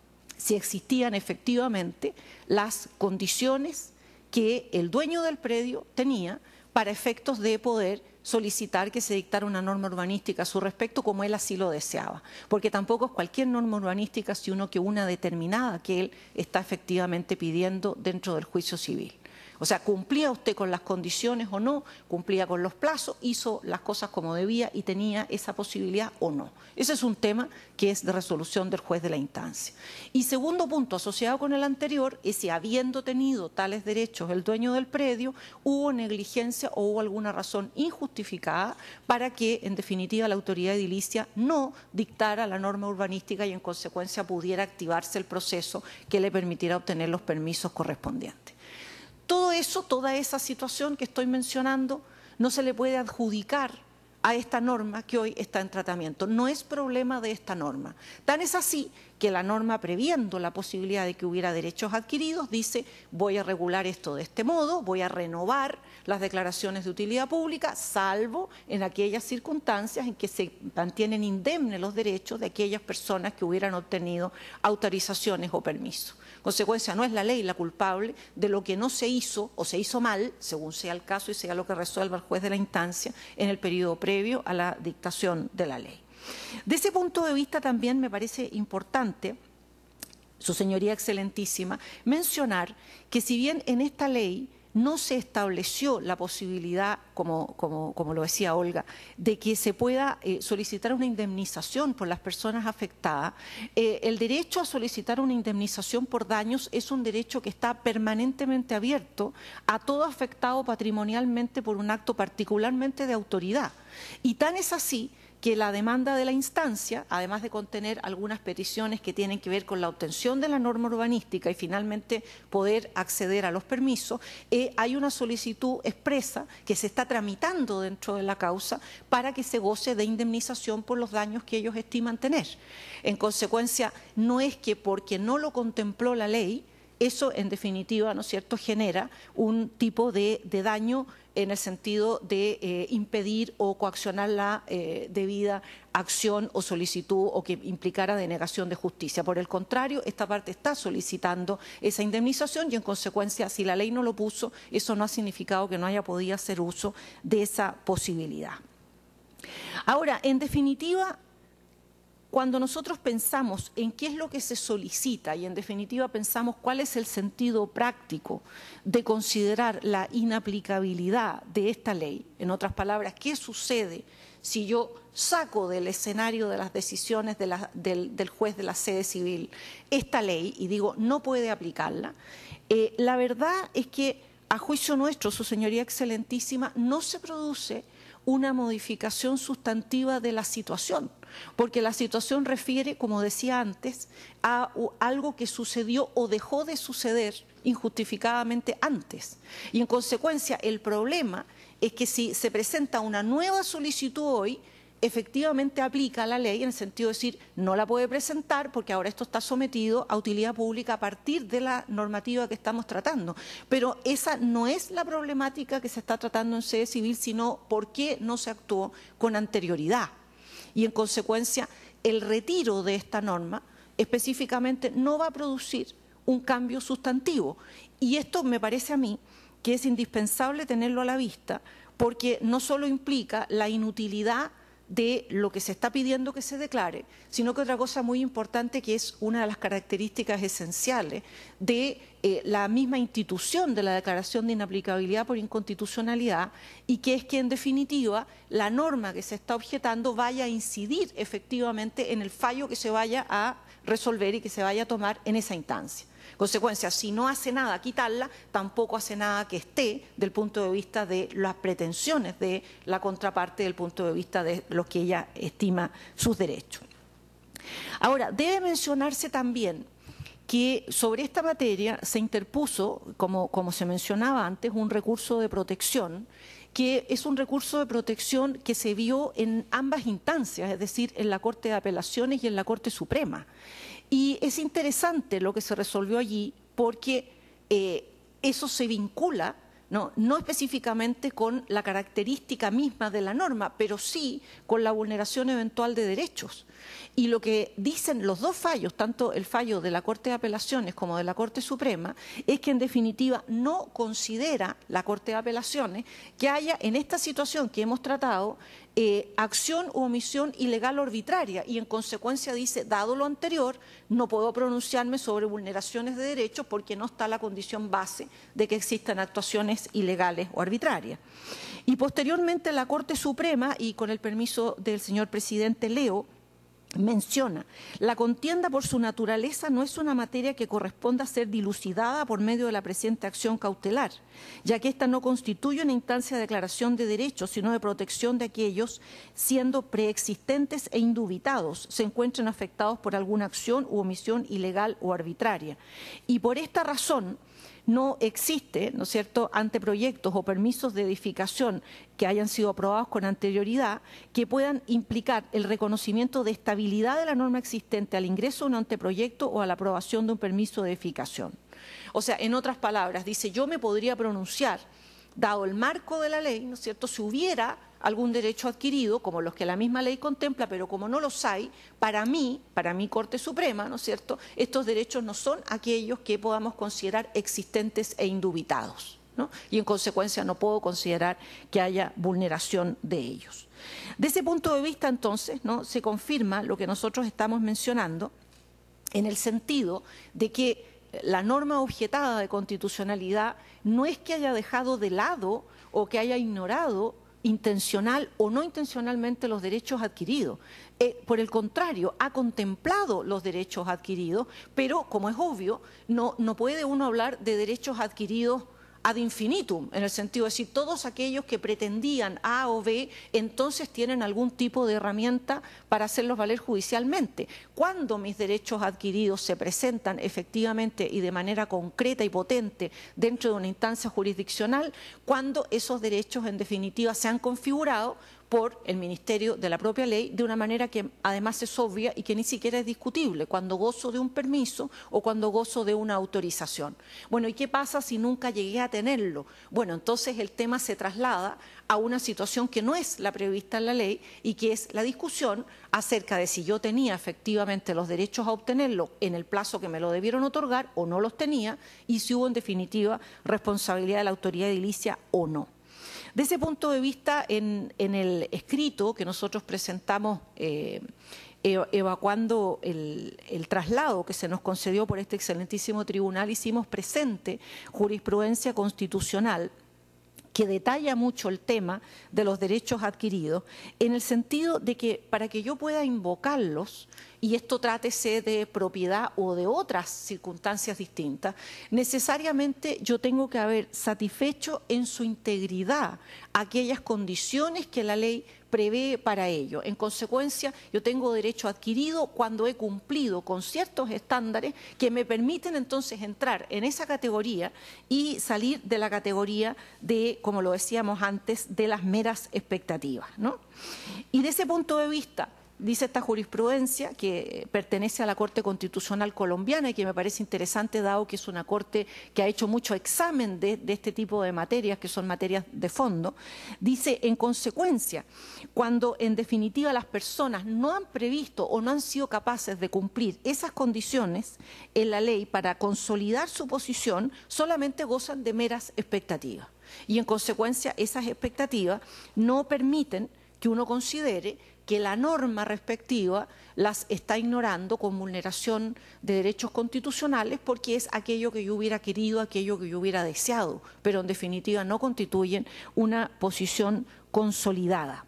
si existían efectivamente las condiciones que el dueño del predio tenía para efectos de poder solicitar que se dictara una norma urbanística a su respecto como él así lo deseaba. Porque tampoco es cualquier norma urbanística, sino que una determinada que él está efectivamente pidiendo dentro del juicio civil. O sea, cumplía usted con las condiciones o no, cumplía con los plazos, hizo las cosas como debía y tenía esa posibilidad o no. Ese es un tema que es de resolución del juez de la instancia. Y segundo punto, asociado con el anterior, es si habiendo tenido tales derechos el dueño del predio, hubo negligencia o hubo alguna razón injustificada para que, en definitiva, la autoridad edilicia no dictara la norma urbanística y, en consecuencia, pudiera activarse el proceso que le permitiera obtener los permisos correspondientes. Todo eso, toda esa situación que estoy mencionando, no se le puede adjudicar a esta norma que hoy está en tratamiento. No es problema de esta norma. Tan es así que la norma, previendo la posibilidad de que hubiera derechos adquiridos, dice: voy a regular esto de este modo, voy a renovar las declaraciones de utilidad pública, salvo en aquellas circunstancias en que se mantienen indemnes los derechos de aquellas personas que hubieran obtenido autorizaciones o permisos. En consecuencia, no es la ley la culpable de lo que no se hizo o se hizo mal, según sea el caso y sea lo que resuelva el juez de la instancia en el periodo previo a la dictación de la ley. De ese punto de vista también me parece importante, Su Señoría Excelentísima, mencionar que si bien en esta ley no se estableció la posibilidad, como, como, como lo decía Olga, de que se pueda eh, solicitar una indemnización por las personas afectadas, eh, el derecho a solicitar una indemnización por daños es un derecho que está permanentemente abierto a todo afectado patrimonialmente por un acto particularmente de autoridad. Y tan es así que la demanda de la instancia, además de contener algunas peticiones que tienen que ver con la obtención de la norma urbanística y finalmente poder acceder a los permisos, eh, hay una solicitud expresa que se está tramitando dentro de la causa para que se goce de indemnización por los daños que ellos estiman tener. En consecuencia, no es que porque no lo contempló la ley, eso en definitiva, ¿no es cierto?, genera un tipo de, de daño en el sentido de eh, impedir o coaccionar la eh, debida acción o solicitud o que implicara denegación de justicia. Por el contrario, esta parte está solicitando esa indemnización y, en consecuencia, si la ley no lo puso, eso no ha significado que no haya podido hacer uso de esa posibilidad. Ahora, en definitiva, cuando nosotros pensamos en qué es lo que se solicita y en definitiva pensamos cuál es el sentido práctico de considerar la inaplicabilidad de esta ley, en otras palabras, ¿qué sucede si yo saco del escenario de las decisiones de la, del, del juez de la sede civil esta ley y digo no puede aplicarla? Eh, la verdad es que a juicio nuestro, Su Señoría Excelentísima, no se produce una modificación sustantiva de la situación, porque la situación refiere, como decía antes, a algo que sucedió o dejó de suceder injustificadamente antes. Y en consecuencia, el problema es que si se presenta una nueva solicitud hoy, efectivamente aplica la ley en el sentido de decir no la puede presentar porque ahora esto está sometido a utilidad pública a partir de la normativa que estamos tratando. Pero esa no es la problemática que se está tratando en sede civil, sino por qué no se actuó con anterioridad. Y en consecuencia, el retiro de esta norma específicamente no va a producir un cambio sustantivo. Y esto me parece a mí que es indispensable tenerlo a la vista porque no solo implica la inutilidad de lo que se está pidiendo que se declare, sino que otra cosa muy importante que es una de las características esenciales de eh, la misma institución de la declaración de inaplicabilidad por inconstitucionalidad y que es que en definitiva la norma que se está objetando vaya a incidir efectivamente en el fallo que se vaya a resolver y que se vaya a tomar en esa instancia. Consecuencia, si no hace nada quitarla, tampoco hace nada que esté del punto de vista de las pretensiones de la contraparte, del punto de vista de los que ella estima sus derechos. Ahora, debe mencionarse también que sobre esta materia se interpuso, como, como se mencionaba antes, un recurso de protección, que es un recurso de protección que se vio en ambas instancias, es decir, en la Corte de Apelaciones y en la Corte Suprema. Y es interesante lo que se resolvió allí porque eh, eso se vincula No, no específicamente con la característica misma de la norma, pero sí con la vulneración eventual de derechos. Y lo que dicen los dos fallos, tanto el fallo de la Corte de Apelaciones como de la Corte Suprema, es que en definitiva no considera la Corte de Apelaciones que haya en esta situación que hemos tratado eh, acción u omisión ilegal o arbitraria, y en consecuencia dice, dado lo anterior, no puedo pronunciarme sobre vulneraciones de derechos porque no está la condición base de que existan actuaciones ilegales o arbitrarias. Y posteriormente la Corte Suprema, y con el permiso del señor presidente leo, menciona, la contienda por su naturaleza no es una materia que corresponda a ser dilucidada por medio de la presente acción cautelar, ya que ésta no constituye una instancia de declaración de derechos, sino de protección de aquellos, siendo preexistentes e indubitados, se encuentren afectados por alguna acción u omisión ilegal o arbitraria. Y por esta razón, no existe, ¿no es cierto?, anteproyectos o permisos de edificación que hayan sido aprobados con anterioridad que puedan implicar el reconocimiento de estabilidad de la norma existente al ingreso de un anteproyecto o a la aprobación de un permiso de edificación. O sea, en otras palabras, dice, yo me podría pronunciar, dado el marco de la ley, ¿no es cierto?, si hubiera algún derecho adquirido, como los que la misma ley contempla, pero como no los hay, para mí, para mi Corte Suprema, ¿no es cierto?, estos derechos no son aquellos que podamos considerar existentes e indubitados, ¿no? Y en consecuencia no puedo considerar que haya vulneración de ellos. De ese punto de vista, entonces, ¿no?, se confirma lo que nosotros estamos mencionando en el sentido de que la norma objetada de constitucionalidad no es que haya dejado de lado o que haya ignorado intencional o no intencionalmente los derechos adquiridos. Eh, por el contrario, ha contemplado los derechos adquiridos, pero, como es obvio, no, no puede uno hablar de derechos adquiridos ad infinitum, en el sentido de decir, todos aquellos que pretendían A o B, entonces tienen algún tipo de herramienta para hacerlos valer judicialmente. Cuando mis derechos adquiridos se presentan efectivamente y de manera concreta y potente dentro de una instancia jurisdiccional, cuando esos derechos en definitiva se han configurado por el Ministerio de la propia ley de una manera que además es obvia y que ni siquiera es discutible, cuando gozo de un permiso o cuando gozo de una autorización. Bueno, ¿y qué pasa si nunca llegué a tenerlo? Bueno, entonces el tema se traslada a una situación que no es la prevista en la ley y que es la discusión acerca de si yo tenía efectivamente los derechos a obtenerlo en el plazo que me lo debieron otorgar o no los tenía, y si hubo en definitiva responsabilidad de la autoridad edilicia o no. De ese punto de vista, en, en el escrito que nosotros presentamos eh, evacuando el, el traslado que se nos concedió por este excelentísimo tribunal, hicimos presente jurisprudencia constitucional que detalla mucho el tema de los derechos adquiridos, en el sentido de que para que yo pueda invocarlos, y esto trátese de propiedad o de otras circunstancias distintas, necesariamente yo tengo que haber satisfecho en su integridad aquellas condiciones que la ley prevé para ello. En consecuencia, yo tengo derecho adquirido cuando he cumplido con ciertos estándares que me permiten entonces entrar en esa categoría y salir de la categoría de, como lo decíamos antes, de las meras expectativas, ¿no? Y de ese punto de vista, dice esta jurisprudencia que pertenece a la Corte Constitucional colombiana y que me parece interesante, dado que es una corte que ha hecho mucho examen de, de este tipo de materias, que son materias de fondo, dice, en consecuencia, cuando en definitiva las personas no han previsto o no han sido capaces de cumplir esas condiciones en la ley para consolidar su posición, solamente gozan de meras expectativas. Y en consecuencia esas expectativas no permiten que uno considere que la norma respectiva las está ignorando con vulneración de derechos constitucionales, porque es aquello que yo hubiera querido, aquello que yo hubiera deseado, pero en definitiva no constituyen una posición consolidada.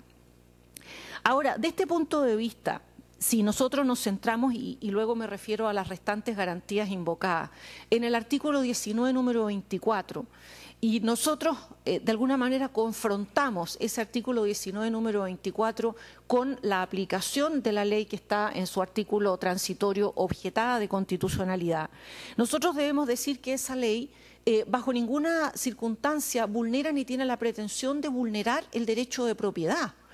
Ahora, de este punto de vista, si nosotros nos centramos, y, y luego me refiero a las restantes garantías invocadas, en el artículo diecinueve, número veinticuatro, y nosotros eh, de alguna manera confrontamos ese artículo diecinueve, número veinticuatro, con la aplicación de la ley que está en su artículo transitorio objetada de constitucionalidad. Nosotros debemos decir que esa ley eh, bajo ninguna circunstancia vulnera ni tiene la pretensión de vulnerar el derecho de propiedad.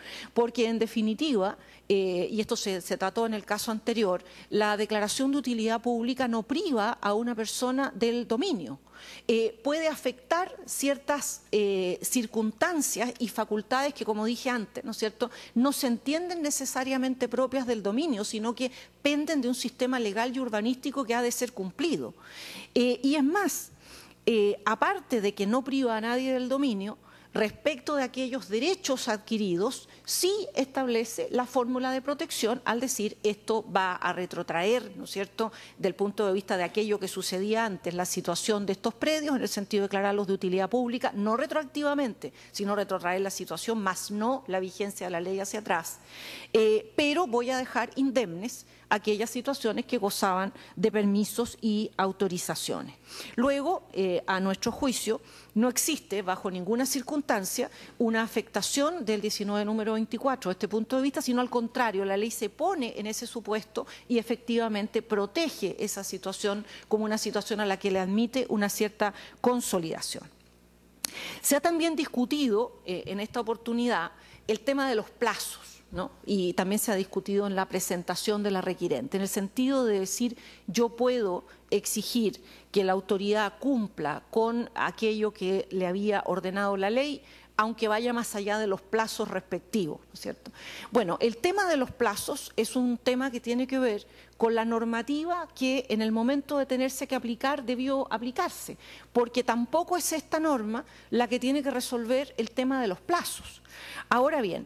porque en definitiva, eh, y esto se, se trató en el caso anterior, la declaración de utilidad pública no priva a una persona del dominio. Eh, puede afectar ciertas eh, circunstancias y facultades que, como dije antes, ¿no es cierto?, no se entienden necesariamente propias del dominio, sino que penden de un sistema legal y urbanístico que ha de ser cumplido. Eh, y es más, eh, aparte de que no priva a nadie del dominio, respecto de aquellos derechos adquiridos, sí establece la fórmula de protección al decir esto va a retrotraer, ¿no es cierto?, del punto de vista de aquello que sucedía antes, la situación de estos predios, en el sentido de declararlos de utilidad pública, no retroactivamente, sino retrotraer la situación, más no la vigencia de la ley hacia atrás. Eh, pero voy a dejar indemnes aquellas situaciones que gozaban de permisos y autorizaciones. Luego, eh, a nuestro juicio, no existe bajo ninguna circunstancia una afectación del diecinueve número veinticuatro de este punto de vista, sino al contrario, la ley se pone en ese supuesto y efectivamente protege esa situación como una situación a la que le admite una cierta consolidación. Se ha también discutido eh, en esta oportunidad el tema de los plazos, ¿no? Y también se ha discutido en la presentación de la requirente, en el sentido de decir yo puedo exigir que la autoridad cumpla con aquello que le había ordenado la ley, aunque vaya más allá de los plazos respectivos, ¿no es cierto? Bueno, el tema de los plazos es un tema que tiene que ver con la normativa que en el momento de tenerse que aplicar debió aplicarse, porque tampoco es esta norma la que tiene que resolver el tema de los plazos. Ahora bien,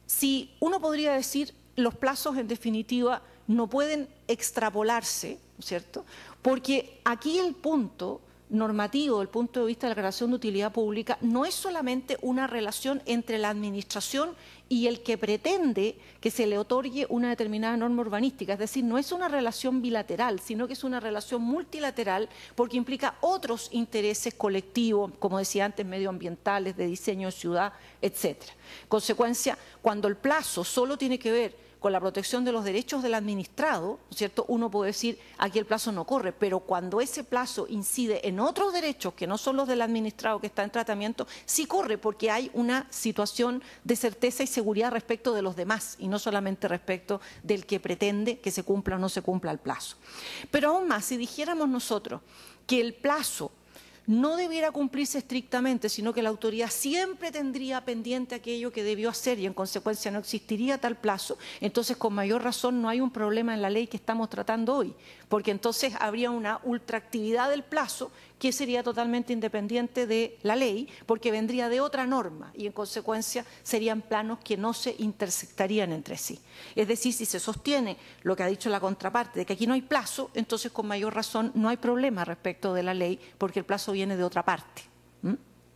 si uno podría decir los plazos en definitiva no pueden extrapolarse, ¿cierto?, porque aquí el punto normativo, el punto de vista de la declaración de utilidad pública, no es solamente una relación entre la administración y el que pretende que se le otorgue una determinada norma urbanística, es decir, no es una relación bilateral, sino que es una relación multilateral porque implica otros intereses colectivos, como decía antes, medioambientales, de diseño de ciudad, etcétera. Consecuencia, cuando el plazo solo tiene que ver con la protección de los derechos del administrado, ¿cierto?, uno puede decir aquí el plazo no corre, pero cuando ese plazo incide en otros derechos que no son los del administrado que está en tratamiento, sí corre porque hay una situación de certeza y seguridad respecto de los demás y no solamente respecto del que pretende que se cumpla o no se cumpla el plazo. Pero aún más, si dijéramos nosotros que el plazo no debiera cumplirse estrictamente, sino que la autoridad siempre tendría pendiente aquello que debió hacer y en consecuencia no existiría tal plazo, entonces con mayor razón no hay un problema en la ley que estamos tratando hoy, porque entonces habría una ultraactividad del plazo que sería totalmente independiente de la ley, porque vendría de otra norma y en consecuencia serían planos que no se intersectarían entre sí. Es decir, si se sostiene lo que ha dicho la contraparte, de que aquí no hay plazo, entonces con mayor razón no hay problema respecto de la ley, porque el plazo viene de otra parte. ¿Mm?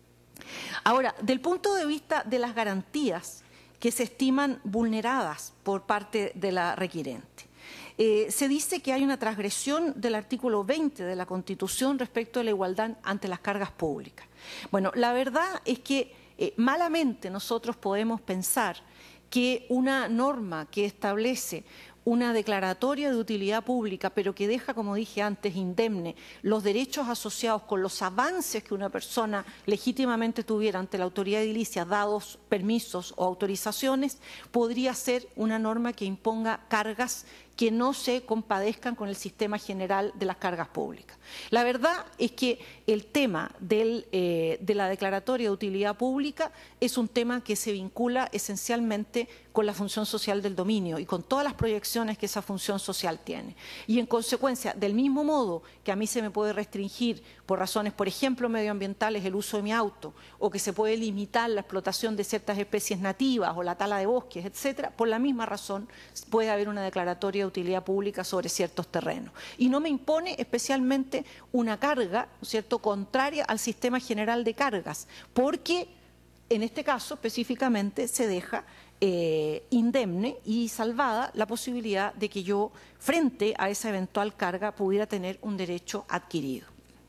Ahora, del punto de vista de las garantías que se estiman vulneradas por parte de la requirente, Eh, se dice que hay una transgresión del artículo veinte de la Constitución respecto a la igualdad ante las cargas públicas. Bueno, la verdad es que eh, malamente nosotros podemos pensar que una norma que establece una declaratoria de utilidad pública, pero que deja, como dije antes, indemne los derechos asociados con los avances que una persona legítimamente tuviera ante la autoridad edilicia, dados permisos o autorizaciones, podría ser una norma que imponga cargas que no se compadezcan con el sistema general de las cargas públicas. La verdad es que el tema del, eh, de la declaratoria de utilidad pública es un tema que se vincula esencialmente con la función social del dominio y con todas las proyecciones que esa función social tiene. Y en consecuencia, del mismo modo que a mí se me puede restringir por razones, por ejemplo, medioambientales, el uso de mi auto, o que se puede limitar la explotación de ciertas especies nativas o la tala de bosques, etcétera, por la misma razón puede haber una declaratoria de utilidad pública sobre ciertos terrenos. Y no me impone especialmente una carga, ¿no es cierto?, contraria al sistema general de cargas, porque en este caso específicamente se deja eh, indemne y salvada la posibilidad de que yo, frente a esa eventual carga, pudiera tener un derecho adquirido.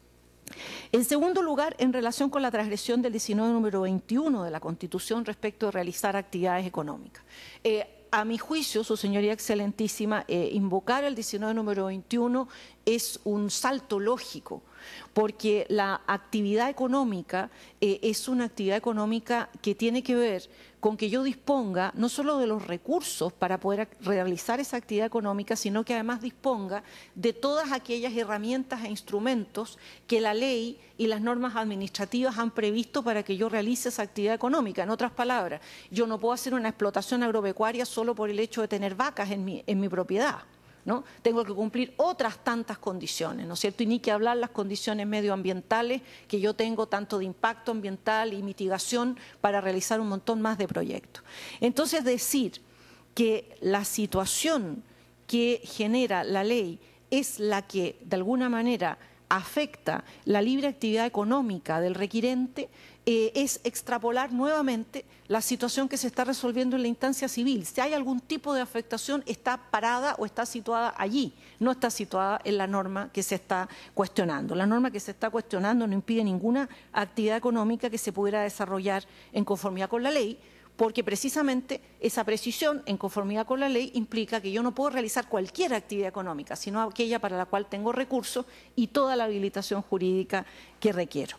En segundo lugar, en relación con la transgresión del diecinueve número veintiuno de la Constitución respecto de realizar actividades económicas. Eh, A mi juicio, su señoría excelentísima, eh, invocar el diecinueve número veintiuno es un salto lógico porque la actividad económica eh, es una actividad económica que tiene que ver con que yo disponga no solo de los recursos para poder realizar esa actividad económica, sino que además disponga de todas aquellas herramientas e instrumentos que la ley y las normas administrativas han previsto para que yo realice esa actividad económica. En otras palabras, yo no puedo hacer una explotación agropecuaria solo por el hecho de tener vacas en mi, en mi propiedad, ¿no? Tengo que cumplir otras tantas condiciones, ¿no es cierto? Y ni que hablar las condiciones medioambientales que yo tengo, tanto de impacto ambiental y mitigación, para realizar un montón más de proyectos. Entonces, decir que la situación que genera la ley es la que, de alguna manera, afecta la libre actividad económica del requirente, eh, es extrapolar nuevamente la situación que se está resolviendo en la instancia civil. Si hay algún tipo de afectación, está parada o está situada allí, no está situada en la norma que se está cuestionando. La norma que se está cuestionando no impide ninguna actividad económica que se pudiera desarrollar en conformidad con la ley, porque precisamente esa precisión en conformidad con la ley implica que yo no puedo realizar cualquier actividad económica, sino aquella para la cual tengo recursos y toda la habilitación jurídica que requiero.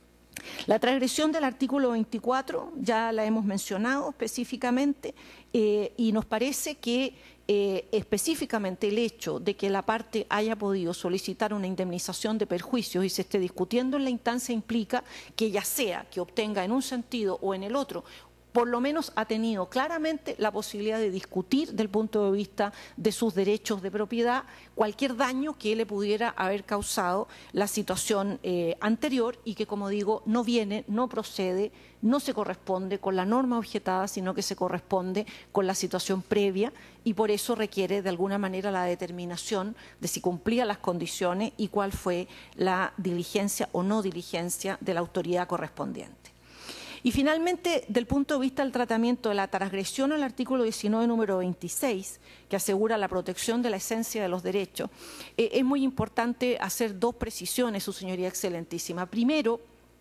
La transgresión del artículo veinticuatro ya la hemos mencionado específicamente eh, y nos parece que eh, específicamente el hecho de que la parte haya podido solicitar una indemnización de perjuicios y se esté discutiendo en la instancia implica que ya sea que obtenga en un sentido o en el otro, por lo menos ha tenido claramente la posibilidad de discutir desde el punto de vista de sus derechos de propiedad cualquier daño que le pudiera haber causado la situación eh, anterior y que, como digo, no viene, no procede, no se corresponde con la norma objetada, sino que se corresponde con la situación previa y por eso requiere de alguna manera la determinación de si cumplía las condiciones y cuál fue la diligencia o no diligencia de la autoridad correspondiente. Y finalmente, del punto de vista del tratamiento de la transgresión al artículo diecinueve, número veintiséis, que asegura la protección de la esencia de los derechos, eh, es muy importante hacer dos precisiones, Su Señoría Excelentísima. Primero,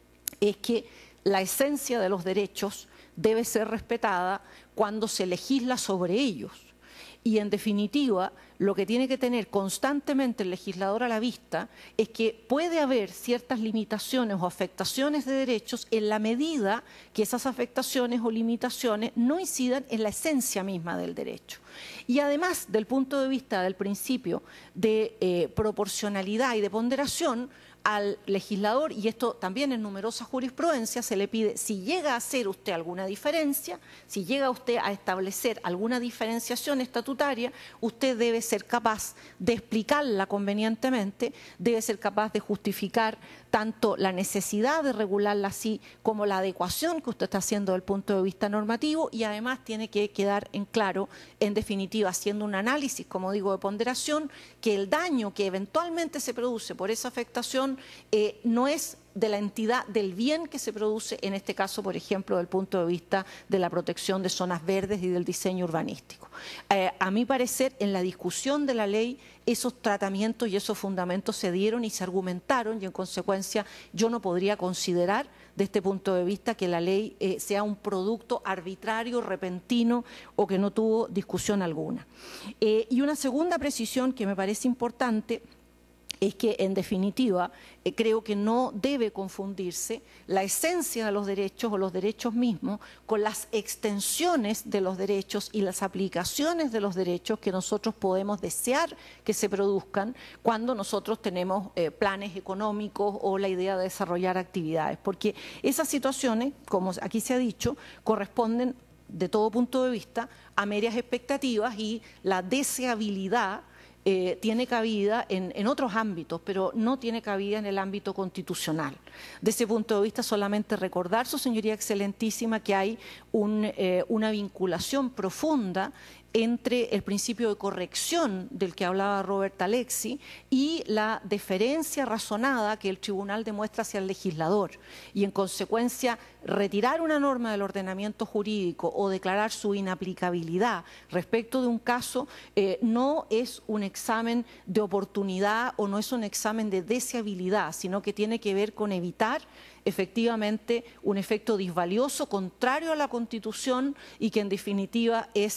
es que la esencia de los derechos debe ser respetada cuando se legisla sobre ellos. Y, en definitiva, lo que tiene que tener constantemente el legislador a la vista es que puede haber ciertas limitaciones o afectaciones de derechos en la medida que esas afectaciones o limitaciones no incidan en la esencia misma del derecho. Y además, del punto de vista del principio de eh, proporcionalidad y de ponderación, al legislador, y esto también en numerosas jurisprudencias, se le pide, si llega a hacer usted alguna diferencia, si llega usted a establecer alguna diferenciación estatutaria, usted debe ser capaz de explicarla convenientemente, debe ser capaz de justificar tanto la necesidad de regularla así como la adecuación que usted está haciendo desde el punto de vista normativo y además tiene que quedar en claro, en definitiva, haciendo un análisis, como digo, de ponderación, que el daño que eventualmente se produce por esa afectación eh, no es de la entidad del bien que se produce, en este caso, por ejemplo, desde el punto de vista de la protección de zonas verdes y del diseño urbanístico. Eh, a mi parecer, en la discusión de la ley, esos tratamientos y esos fundamentos se dieron y se argumentaron y, en consecuencia, yo no podría considerar, de este punto de vista, que la ley eh, sea un producto arbitrario, repentino o que no tuvo discusión alguna. Eh, y una segunda precisión que me parece importante es que, en definitiva, eh, creo que no debe confundirse la esencia de los derechos o los derechos mismos con las extensiones de los derechos y las aplicaciones de los derechos que nosotros podemos desear que se produzcan cuando nosotros tenemos eh, planes económicos o la idea de desarrollar actividades. Porque esas situaciones, como aquí se ha dicho, corresponden, de todo punto de vista, a meras expectativas y la deseabilidad Eh, tiene cabida en, en otros ámbitos, pero no tiene cabida en el ámbito constitucional. De ese punto de vista, solamente recordar, Su Señoría Excelentísima, que hay un, eh, una vinculación profunda entre el principio de corrección del que hablaba Robert Alexi y la deferencia razonada que el tribunal demuestra hacia el legislador. Y, en consecuencia, retirar una norma del ordenamiento jurídico o declarar su inaplicabilidad respecto de un caso eh, no es un examen de oportunidad o no es un examen de deseabilidad, sino que tiene que ver con evitar efectivamente un efecto disvalioso, contrario a la Constitución y que, en definitiva, es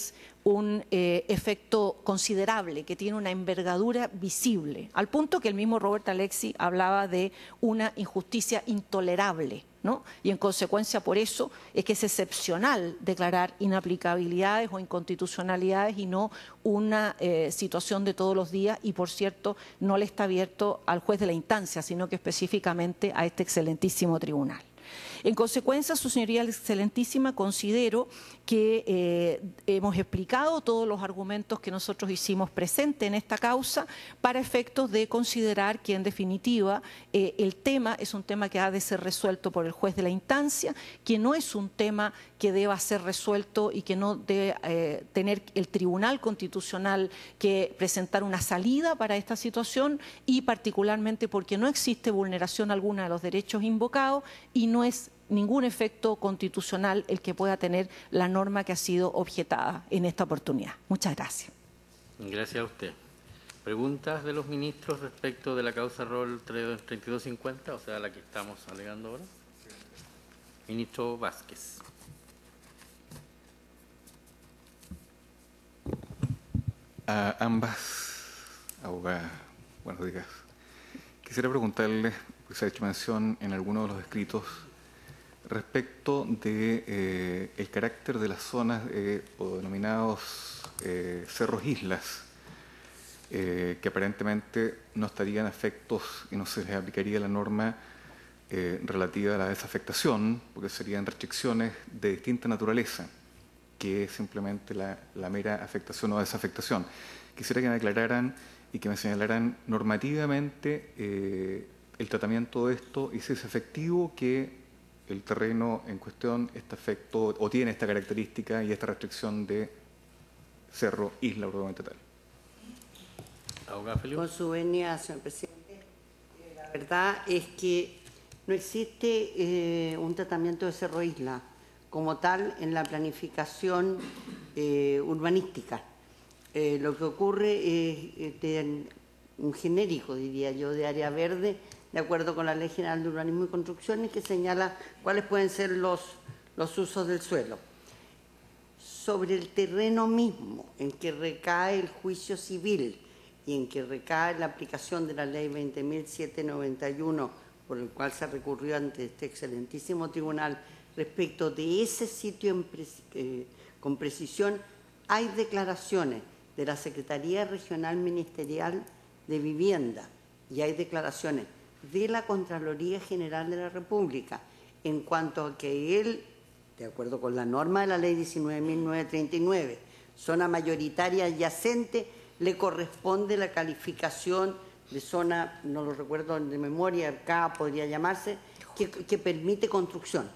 un eh, efecto considerable, que tiene una envergadura visible, al punto que el mismo Robert Alexi hablaba de una injusticia intolerable, ¿no? Y en consecuencia por eso es que es excepcional declarar inaplicabilidades o inconstitucionalidades y no una eh, situación de todos los días, y por cierto no le está abierto al juez de la instancia, sino que específicamente a este excelentísimo tribunal. En consecuencia, su señoría excelentísima, considero que eh, hemos explicado todos los argumentos que nosotros hicimos presente en esta causa para efectos de considerar que, en definitiva, eh, el tema es un tema que ha de ser resuelto por el juez de la instancia, que no es un tema que deba ser resuelto y que no debe eh, tener el Tribunal Constitucional que presentar una salida para esta situación, y particularmente porque no existe vulneración alguna de los derechos invocados y no es ningún efecto constitucional el que pueda tener la norma que ha sido objetada en esta oportunidad. Muchas gracias. Gracias a usted. ¿Preguntas de los ministros respecto de la causa rol treinta y dos cincuenta, o sea, la que estamos alegando ahora? Ministro Vázquez. A ambas abogadas, buenos días. Quisiera preguntarles, porque se ha hecho mención en algunos de los escritos, respecto de eh, el carácter de las zonas eh, o denominados eh, cerros islas, eh, que aparentemente no estarían afectos y no se les aplicaría la norma eh, relativa a la desafectación, porque serían restricciones de distinta naturaleza, que es simplemente la, la mera afectación o desafectación. Quisiera que me aclararan y que me señalaran normativamente eh, el tratamiento de esto y si es efectivo que el terreno en cuestión está afecto o tiene esta característica y esta restricción de cerro, isla propiamente tal. Abogada Feliu. Con su venia, señor presidente, eh, la verdad es que no existe eh, un tratamiento de cerro isla como tal en la planificación eh, urbanística. Eh, lo que ocurre es de un genérico, diría yo, de área verde, de acuerdo con la Ley General de Urbanismo y Construcciones, que señala cuáles pueden ser los, los usos del suelo. Sobre el terreno mismo en que recae el juicio civil y en que recae la aplicación de la Ley veinte mil setecientos noventa y uno, por el cual se recurrió ante este excelentísimo tribunal, respecto de ese sitio en pre eh, con precisión, hay declaraciones de la Secretaría Regional Ministerial de Vivienda y hay declaraciones de la Contraloría General de la República en cuanto a que él, de acuerdo con la norma de la Ley diecinueve mil novecientos treinta y nueve, zona mayoritaria adyacente, le corresponde la calificación de zona, no lo recuerdo de memoria, acá podría llamarse, que, que permite construcción.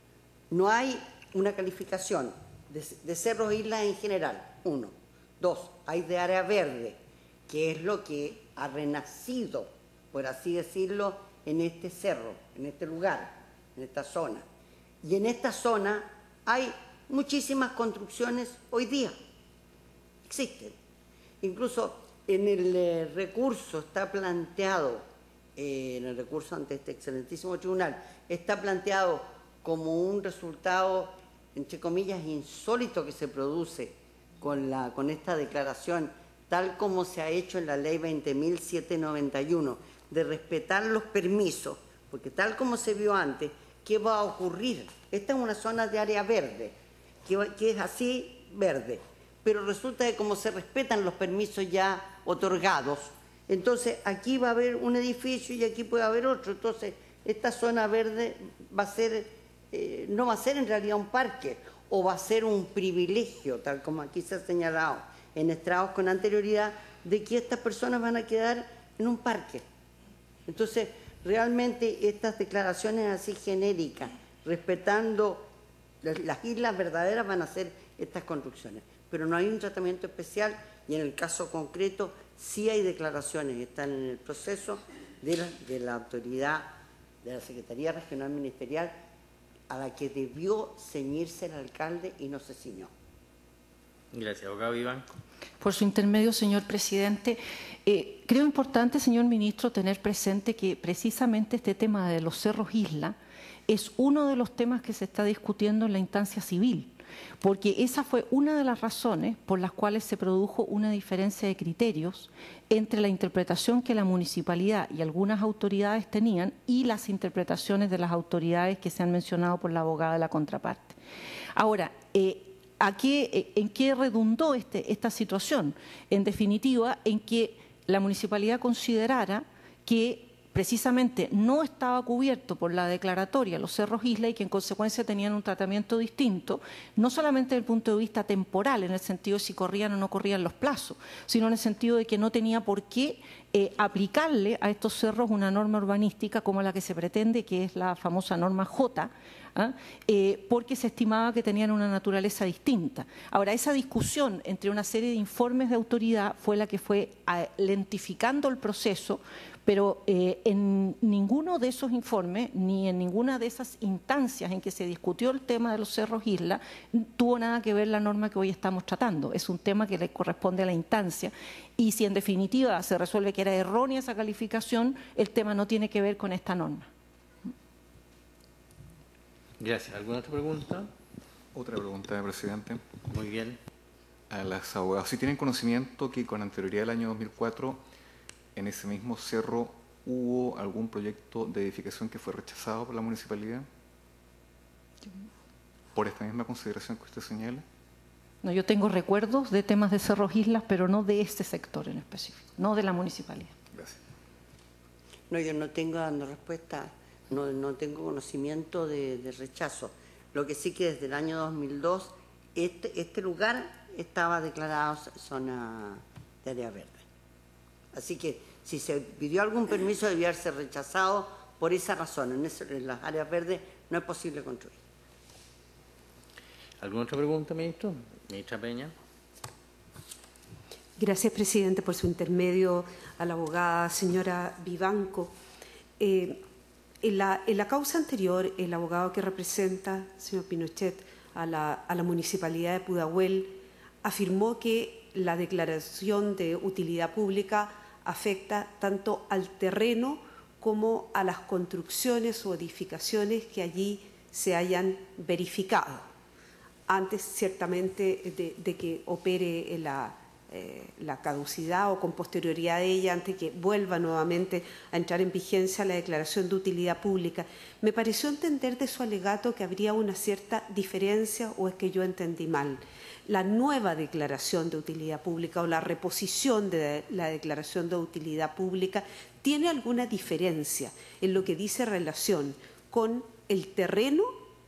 No hay una calificación de, de cerros e islas en general, uno. Dos, hay de área verde, que es lo que ha renacido, por así decirlo, en este cerro, en este lugar, en esta zona. Y en esta zona hay muchísimas construcciones hoy día. Existen. Incluso en el eh, recurso está planteado, eh, en el recurso ante este excelentísimo tribunal, está planteado como un resultado, entre comillas, insólito que se produce con, la, con esta declaración, tal como se ha hecho en la Ley veinte mil setecientos noventa y uno, de respetar los permisos, porque tal como se vio antes, ¿qué va a ocurrir? Esta es una zona de área verde, que, que es así verde, pero resulta que como se respetan los permisos ya otorgados, entonces aquí va a haber un edificio y aquí puede haber otro, entonces esta zona verde va a ser, eh, no va a ser en realidad un parque, o va a ser un privilegio, tal como aquí se ha señalado en estrados con anterioridad, de que estas personas van a quedar en un parque. Entonces, realmente estas declaraciones así genéricas, respetando las islas verdaderas, van a ser estas construcciones. Pero no hay un tratamiento especial y en el caso concreto sí hay declaraciones que están en el proceso de la, de la autoridad, de la Secretaría Regional Ministerial, a la que debió ceñirse el alcalde y no se ciñó. Gracias. Abogado Vivanco. Por su intermedio, señor presidente, eh, creo importante, señor ministro, tener presente que precisamente este tema de los cerros isla es uno de los temas que se está discutiendo en la instancia civil, porque esa fue una de las razones por las cuales se produjo una diferencia de criterios entre la interpretación que la municipalidad y algunas autoridades tenían y las interpretaciones de las autoridades que se han mencionado por la abogada de la contraparte. Ahora, eh, ¿a qué, ¿en qué redundó este, esta situación? En definitiva, en que la municipalidad considerara que precisamente no estaba cubierto por la declaratoria los cerros isla y que en consecuencia tenían un tratamiento distinto, no solamente desde el punto de vista temporal, en el sentido de si corrían o no corrían los plazos, sino en el sentido de que no tenía por qué eh, aplicarle a estos cerros una norma urbanística como la que se pretende, que es la famosa norma J, ¿ah? eh, porque se estimaba que tenían una naturaleza distinta. Ahora, esa discusión entre una serie de informes de autoridad fue la que fue a, lentificando el proceso, pero eh, en ninguno de esos informes, ni en ninguna de esas instancias en que se discutió el tema de los cerros isla, tuvo nada que ver la norma que hoy estamos tratando. Es un tema que le corresponde a la instancia y si en definitiva se resuelve que era errónea esa calificación, el tema no tiene que ver con esta norma. Gracias. ¿Alguna otra pregunta? Otra pregunta, presidente. Muy bien. A las abogadas, ¿sí tienen conocimiento que con anterioridad al año dos mil cuatro en ese mismo cerro hubo algún proyecto de edificación que fue rechazado por la municipalidad? ¿Por esta misma consideración que usted señala? No, yo tengo recuerdos de temas de cerros islas, pero no de este sector en específico, no de la municipalidad. Gracias. No, yo no tengo dando respuesta, no, no tengo conocimiento de, de rechazo. Lo que sí que desde el año dos mil dos este, este lugar estaba declarado zona de área verde. Así que si se pidió algún permiso debía haberse rechazado por esa razón. En, eso, en las áreas verdes no es posible construir. ¿Alguna otra pregunta, ministro? Ministra Peña. Gracias, presidente, por su intermedio a la abogada señora Vivanco. Eh, en, la, en la causa anterior, el abogado que representa, señor Pinochet, a la, a la municipalidad de Pudahuel, afirmó que la declaración de utilidad pública afecta tanto al terreno como a las construcciones o edificaciones que allí se hayan verificado, antes ciertamente de, de que opere la, eh, la caducidad o con posterioridad de ella, antes que vuelva nuevamente a entrar en vigencia la declaración de utilidad pública. Me pareció entender de su alegato que habría una cierta diferencia, o es que yo entendí mal. La nueva declaración de utilidad pública o la reposición de la declaración de utilidad pública tiene alguna diferencia en lo que dice relación con el terreno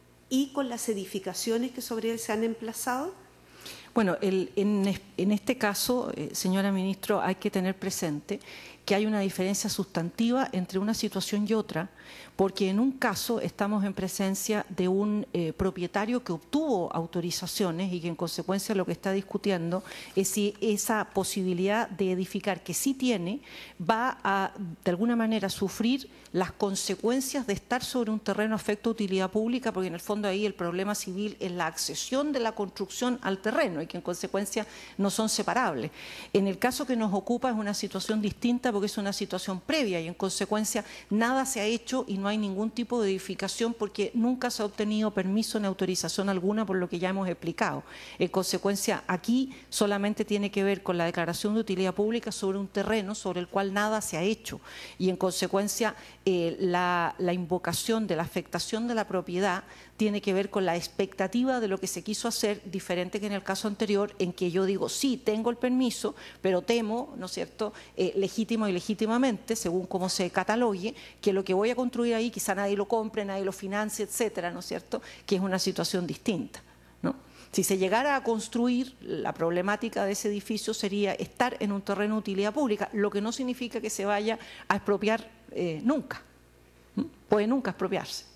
y con las edificaciones que sobre él se han emplazado. Bueno, el, en, en este caso, eh, señora ministro, hay que tener presente que hay una diferencia sustantiva entre una situación y otra, porque en un caso estamos en presencia de un eh, propietario que obtuvo autorizaciones y que en consecuencia lo que está discutiendo es si esa posibilidad de edificar que sí tiene va a de alguna manera sufrir las consecuencias de estar sobre un terreno afecto a utilidad pública, porque en el fondo ahí el problema civil es la accesión de la construcción al terreno y que en consecuencia no son separables. En el caso que nos ocupa es una situación distinta porque es una situación previa y en consecuencia nada se ha hecho y no hay ningún tipo de edificación porque nunca se ha obtenido permiso ni autorización alguna por lo que ya hemos explicado. En consecuencia aquí solamente tiene que ver con la declaración de utilidad pública sobre un terreno sobre el cual nada se ha hecho y en consecuencia eh, la, la invocación de la afectación de la propiedad tiene que ver con la expectativa de lo que se quiso hacer, diferente que en el caso anterior, en que yo digo, sí, tengo el permiso, pero temo, ¿no es cierto?, eh, legítimo y legítimamente, según cómo se catalogue, que lo que voy a construir ahí quizá nadie lo compre, nadie lo financie, etcétera, ¿no es cierto?, que es una situación distinta, ¿no? Si se llegara a construir, la problemática de ese edificio sería estar en un terreno de utilidad pública, lo que no significa que se vaya a expropiar eh, nunca, ¿no? Puede nunca expropiarse.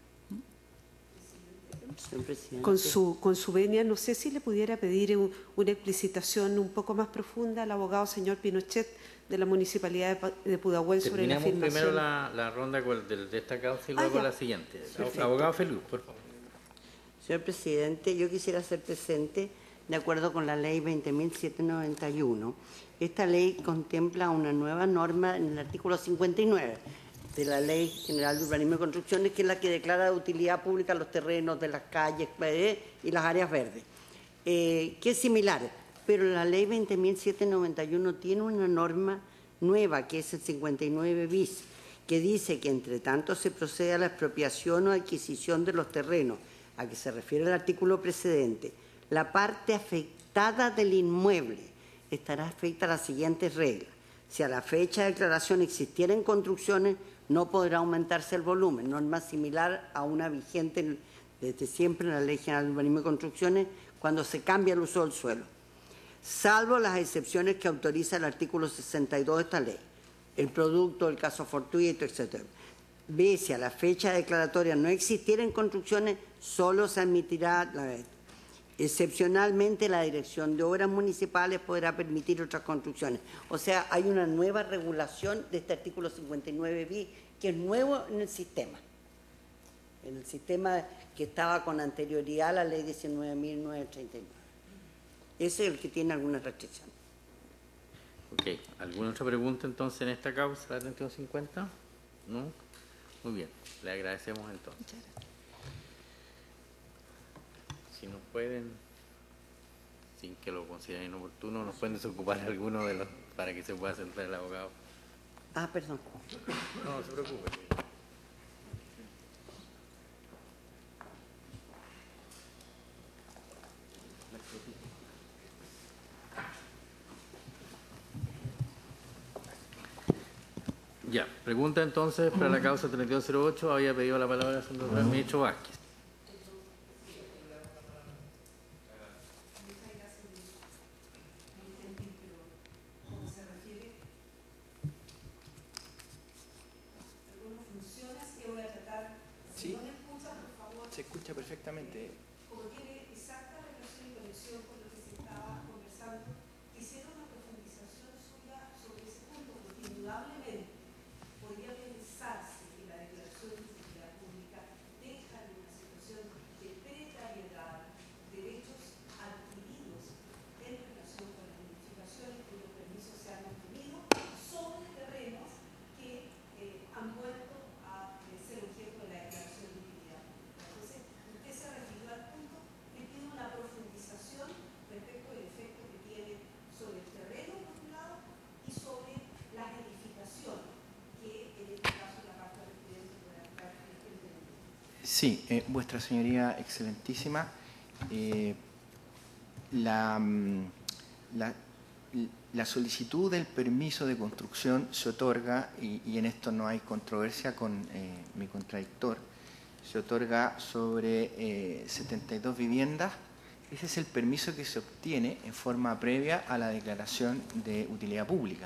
Con su, con su venia, no sé si le pudiera pedir un, una explicitación un poco más profunda al abogado señor Pinochet de la Municipalidad de, de Pudahuel sobre la afirmación. Primero la, la ronda de, de esta causa y luego ah, la siguiente. Perfecto. Abogado Feliu, por favor. Señor presidente, yo quisiera hacer presente, de acuerdo con la ley veinte mil setecientos noventa y uno, esta ley contempla una nueva norma en el artículo cincuenta y nueve. de la Ley General de Urbanismo y Construcciones, que es la que declara de utilidad pública los terrenos de las calles eh, y las áreas verdes, eh, que es similar. Pero la Ley veinte mil setecientos noventa y uno tiene una norma nueva, que es el cincuenta y nueve bis, que dice que entre tanto se procede a la expropiación o adquisición de los terrenos, a que se refiere el artículo precedente, la parte afectada del inmueble estará afecta a las siguientes reglas. Si a la fecha de declaración existieran construcciones, no podrá aumentarse el volumen, norma similar a una vigente desde siempre en la Ley General de Urbanismo y Construcciones cuando se cambia el uso del suelo, salvo las excepciones que autoriza el artículo sesenta y dos de esta ley, el producto, el caso fortuito, etcétera. B, si a la fecha declaratoria no existieran construcciones, solo se admitirá, la, excepcionalmente, la Dirección de Obras Municipales podrá permitir otras construcciones. O sea, hay una nueva regulación de este artículo cincuenta y nueve bis, que es nuevo en el sistema, en el sistema que estaba con anterioridad a la Ley diecinueve mil novecientos treinta y nueve. Ese es el que tiene algunas restricciones. Ok. ¿Alguna otra pregunta entonces en esta causa, la treinta y dos cincuenta? ¿No? Muy bien. Le agradecemos entonces. Si nos pueden, sin que lo consideren inoportuno, nos pueden desocupar alguno de los para que se pueda sentar el abogado. Ah, perdón. No, no se preocupe. Ya, pregunta entonces para la causa treinta y dos cero ocho. Había pedido la palabra el señor ministro Vázquez. Sí, se escucha perfectamente. Como tiene exacta relación y conexión con lo que se estaba conversando, quisiera una profundización suya sobre ese punto, porque indudablemente podría pensarse que la declaración de utilidad pública deja en una situación de precariedad derechos adquiridos en relación con las identificaciones cuyos permisos se han obtenido sobre terrenos que eh, han vuelto a eh, ser objeto de la declaración de utilidad pública. Entonces, usted se refirió al punto, le pido una profundización respecto del efecto que tiene sobre el terreno postulado y sobre las edificaciones, que en este caso la carta de residencia puede actuar en el. Sí, eh, Vuestra Señoría Excelentísima, eh, la, la, la solicitud del permiso de construcción se otorga, y, y en esto no hay controversia con eh, mi contradictor, se otorga sobre eh, setenta y dos viviendas. Ese es el permiso que se obtiene en forma previa a la declaración de utilidad pública.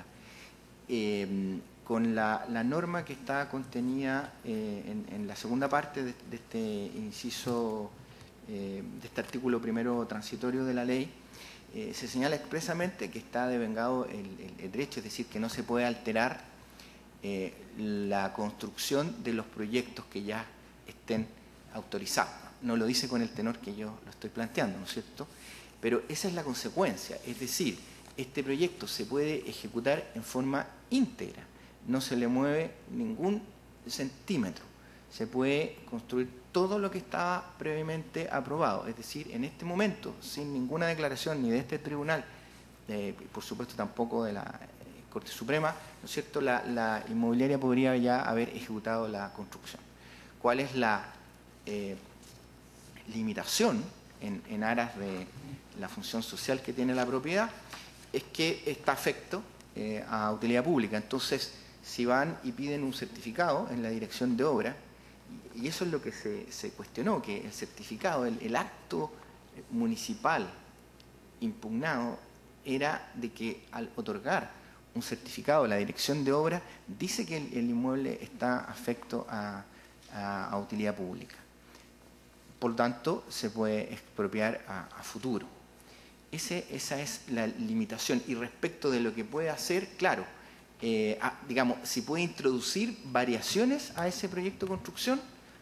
Eh, con la, la norma que está contenida eh, en, en la segunda parte de, de este inciso, eh, de este artículo primero transitorio de la ley, eh, se señala expresamente que está devengado el, el, el derecho, es decir, que no se puede alterar eh, la construcción de los proyectos que ya estén autorizados. No lo dice con el tenor que yo lo estoy planteando, ¿no es cierto? Pero esa es la consecuencia, es decir, este proyecto se puede ejecutar en forma íntegra, no se le mueve ningún centímetro, se puede construir todo lo que estaba previamente aprobado, es decir, en este momento, sin ninguna declaración ni de este tribunal, eh, por supuesto tampoco de la eh, Corte Suprema, ¿no es cierto?, la, la inmobiliaria podría ya haber ejecutado la construcción. ¿Cuál es la eh, limitación en, en aras de la función social que tiene la propiedad? Es que está afecto eh, a utilidad pública. Entonces, si van y piden un certificado en la dirección de obra, y eso es lo que se, se cuestionó, que el certificado, el, el acto municipal impugnado era de que al otorgar un certificado a la dirección de obra, dice que el, el inmueble está afecto a, a, a utilidad pública. Por lo tanto, se puede expropiar a, a futuro. Ese, esa es la limitación. Y respecto de lo que puede hacer, claro, eh, a, digamos, si puede introducir variaciones a ese proyecto de construcción,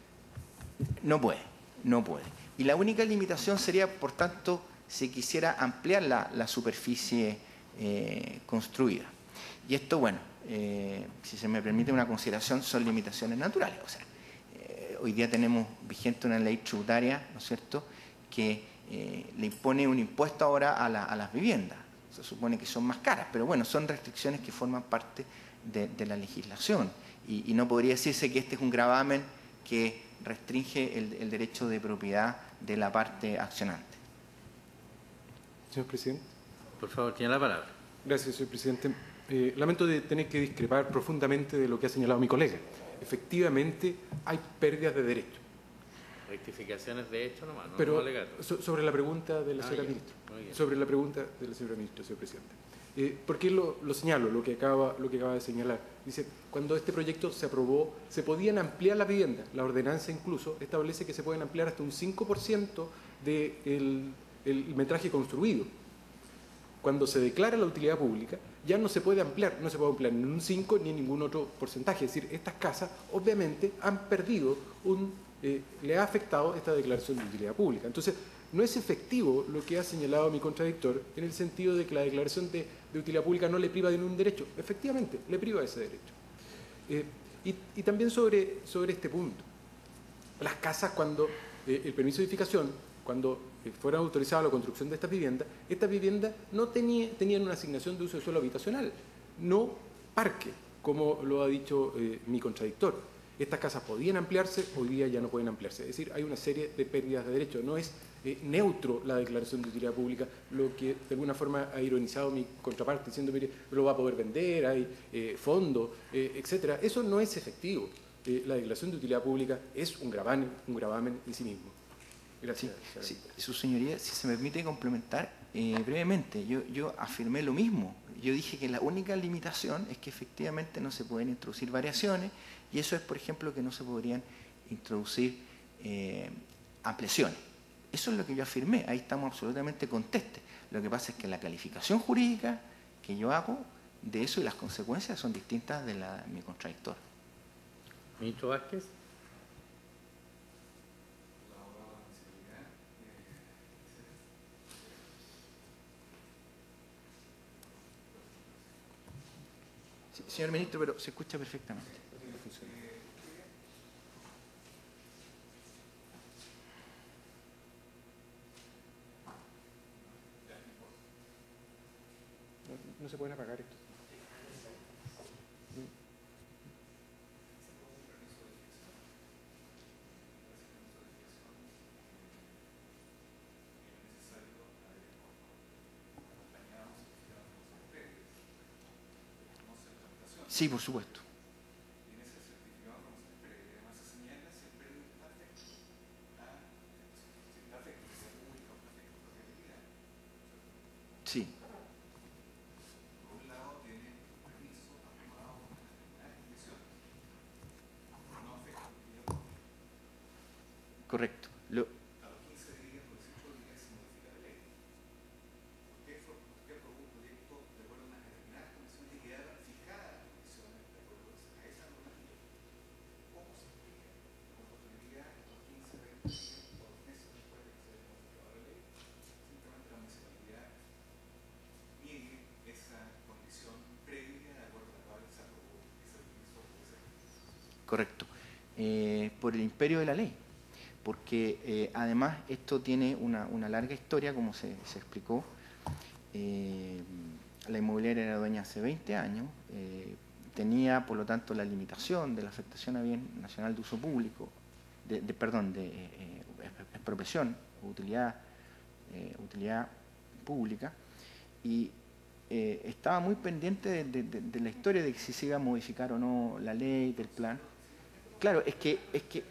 no puede, no puede. Y la única limitación sería, por tanto, si quisiera ampliar la, la superficie eh, construida. Y esto, bueno, eh, si se me permite una consideración, son limitaciones naturales. O sea, eh, hoy día tenemos vigente una ley tributaria, ¿no es cierto?, que eh, le impone un impuesto ahora a, la, a las viviendas. Se supone que son más caras, pero bueno, son restricciones que forman parte de, de la legislación. Y, y no podría decirse que este es un gravamen que restringe el, el derecho de propiedad de la parte accionante. Señor presidente. Por favor, tiene la palabra. Gracias, señor presidente. Eh, lamento de tener que discrepar profundamente de lo que ha señalado mi colega. Efectivamente, hay pérdidas de derecho. Rectificaciones de hecho nomás, no Pero no alegato. so, sobre la pregunta de la Ah, señora ya. ministra. Muy bien. Sobre la pregunta de la señora ministra, señor presidente. Eh, ¿Por qué lo, lo señalo, lo que, acaba, lo que acaba de señalar? Dice, cuando este proyecto se aprobó, se podían ampliar las viviendas. La ordenanza incluso establece que se pueden ampliar hasta un cinco por ciento del el metraje construido. Cuando se declara la utilidad pública, ya no se puede ampliar, no se puede ampliar ni en un cinco ni en ningún otro porcentaje. Es decir, estas casas obviamente han perdido un, eh, le ha afectado esta declaración de utilidad pública. Entonces, no es efectivo lo que ha señalado mi contradictor en el sentido de que la declaración de, de utilidad pública no le priva de ningún derecho. Efectivamente, le priva de ese derecho. Eh, y, y también sobre, sobre este punto. Las casas, cuando eh, el permiso de edificación, cuando eh, fuera autorizada la construcción de estas viviendas, estas viviendas no tenía, tenían una asignación de uso de suelo habitacional, no parque, como lo ha dicho eh, mi contradictor. Estas casas podían ampliarse, hoy día ya no pueden ampliarse. Es decir, hay una serie de pérdidas de derechos. No es eh, neutro la declaración de utilidad pública, lo que de alguna forma ha ironizado mi contraparte, diciendo, mire, lo va a poder vender, hay eh, fondos, eh, etcétera. Eso no es efectivo. Eh, la declaración de utilidad pública es un gravamen, un gravamen en sí mismo. Gracias. Sí, sí, su señoría, si se me permite complementar eh, brevemente, yo, yo afirmé lo mismo. Yo dije que la única limitación es que efectivamente no se pueden introducir variaciones y eso es, por ejemplo, que no se podrían introducir eh, ampliaciones. Eso es lo que yo afirmé, ahí estamos absolutamente contestes. Lo que pasa es que la calificación jurídica que yo hago de eso y las consecuencias son distintas de la de mi contradictor. Ministro Vázquez. Sí, señor ministro, pero se escucha perfectamente. No, no se pueden apagar esto. Sí, por supuesto. Sí. Correcto. Lo, correcto. Eh, por el imperio de la ley. Porque eh, además esto tiene una, una larga historia, como se, se explicó. Eh, la inmobiliaria era dueña hace veinte años, eh, tenía por lo tanto la limitación de la afectación a bien nacional de uso público, de, de perdón, de eh, expropiación, utilidad, eh, utilidad pública, y eh, estaba muy pendiente de, de, de, de la historia de que si se iba a modificar o no la ley, del plan. Claro, es que, es que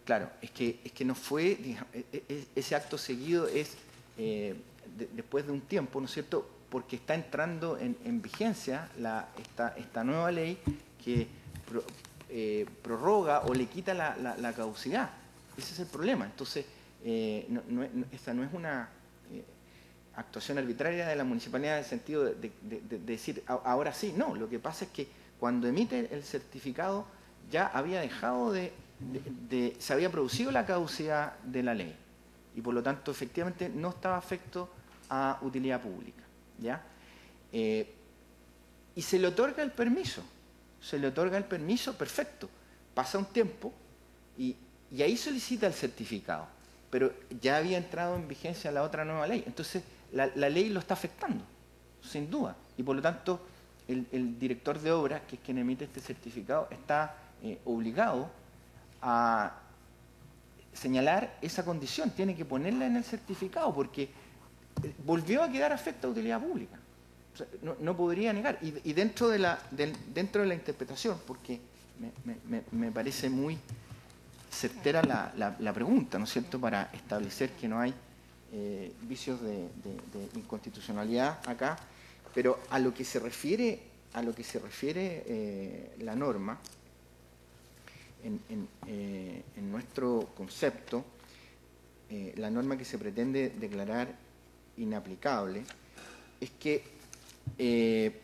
Claro, es que, es que no fue, digamos, ese acto seguido es eh, de, después de un tiempo, ¿no es cierto?, porque está entrando en, en vigencia la, esta, esta nueva ley que pro, eh, prorroga o le quita la, la, la caducidad. Ese es el problema. Entonces, eh, no, no, esta no es una eh, actuación arbitraria de la municipalidad en el sentido de, de, de, de decir ahora sí. No, lo que pasa es que cuando emite el certificado ya había dejado de, de, de se había producido la caducidad de la ley y por lo tanto efectivamente no estaba afecto a utilidad pública, ¿ya? Eh, y se le otorga el permiso, se le otorga el permiso, perfecto, pasa un tiempo y, y ahí solicita el certificado, pero ya había entrado en vigencia la otra nueva ley, entonces la, la ley lo está afectando, sin duda, y por lo tanto el, el director de obras, que es quien emite este certificado, está eh, obligado a señalar esa condición, tiene que ponerla en el certificado, porque volvió a quedar afecto a utilidad pública. O sea, no, no podría negar. Y, y dentro, de la, de, dentro de la interpretación, porque me, me, me parece muy certera la, la, la pregunta, ¿no es cierto?, para establecer que no hay eh, vicios de, de, de inconstitucionalidad acá, pero a lo que se refiere, a lo que se refiere eh, la norma, en, en, eh, en nuestro concepto, eh, la norma que se pretende declarar inaplicable es que eh,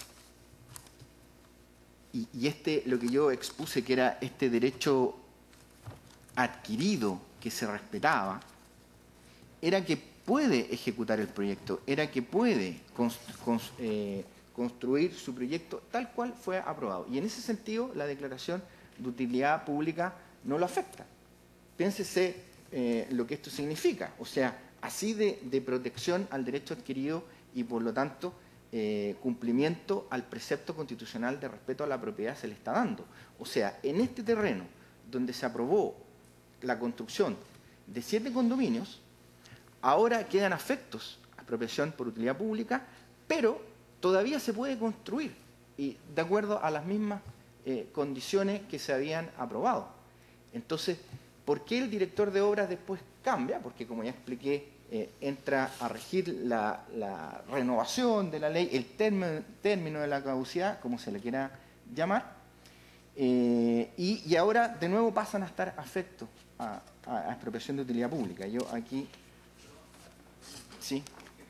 y, y este lo que yo expuse que era este derecho adquirido que se respetaba era que puede ejecutar el proyecto, era que puede const, const, eh, construir su proyecto tal cual fue aprobado, y en ese sentido la declaración de utilidad pública no lo afecta. Piénsese eh, lo que esto significa, o sea, así de, de protección al derecho adquirido y por lo tanto eh, cumplimiento al precepto constitucional de respeto a la propiedad se le está dando. O sea, en este terreno donde se aprobó la construcción de siete condominios, ahora quedan afectos a expropiación por utilidad pública, pero todavía se puede construir y de acuerdo a las mismas eh, condiciones que se habían aprobado. Entonces, ¿por qué el director de obras después cambia? Porque, como ya expliqué, eh, entra a regir la, la renovación de la ley, el término, término de la caducidad, como se le quiera llamar, eh, y, y ahora de nuevo pasan a estar afectos a, a, a expropiación de utilidad pública. Yo aquí... Sí.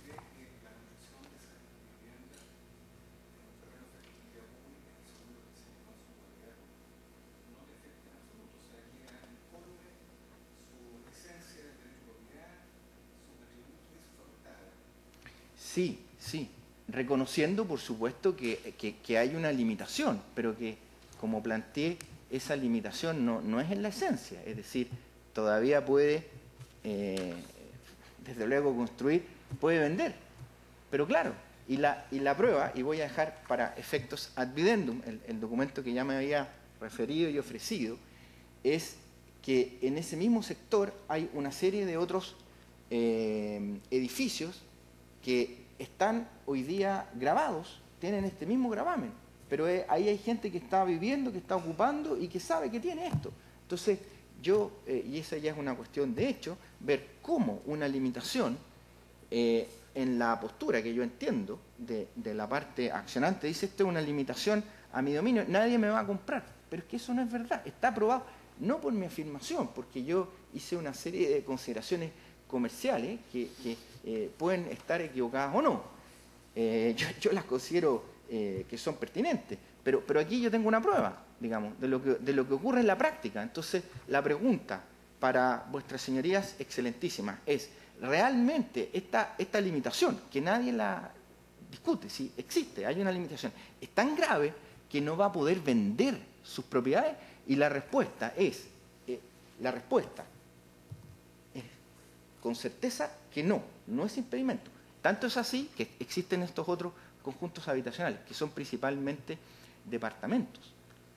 Sí, sí, reconociendo por supuesto que, que, que hay una limitación, pero que, como planteé, esa limitación no, no es en la esencia, es decir, todavía puede, eh, desde luego, construir, puede vender, pero claro, y la, y la prueba, y voy a dejar para efectos ad videndum, el, el documento que ya me había referido y ofrecido, es que en ese mismo sector hay una serie de otros eh, edificios que están hoy día grabados, tienen este mismo gravamen, pero eh, ahí hay gente que está viviendo, que está ocupando y que sabe que tiene esto. Entonces, yo, eh, y esa ya es una cuestión de hecho, ver cómo una limitación eh, en la postura que yo entiendo de, de la parte accionante, dice esto es una limitación a mi dominio, nadie me va a comprar, pero es que eso no es verdad, está aprobado, no por mi afirmación, porque yo hice una serie de consideraciones comerciales que, que eh, pueden estar equivocadas o no. Eh, yo, yo las considero eh, que son pertinentes, pero, pero aquí yo tengo una prueba, digamos, de lo, que, de lo que ocurre en la práctica. Entonces, la pregunta para vuestras señorías excelentísimas es, ¿realmente esta, esta limitación, que nadie la discute, si existe, hay una limitación, es tan grave que no va a poder vender sus propiedades? Y la respuesta es, eh, la respuesta es con certeza que no, no es impedimento. Tanto es así que existen estos otros conjuntos habitacionales, que son principalmente departamentos.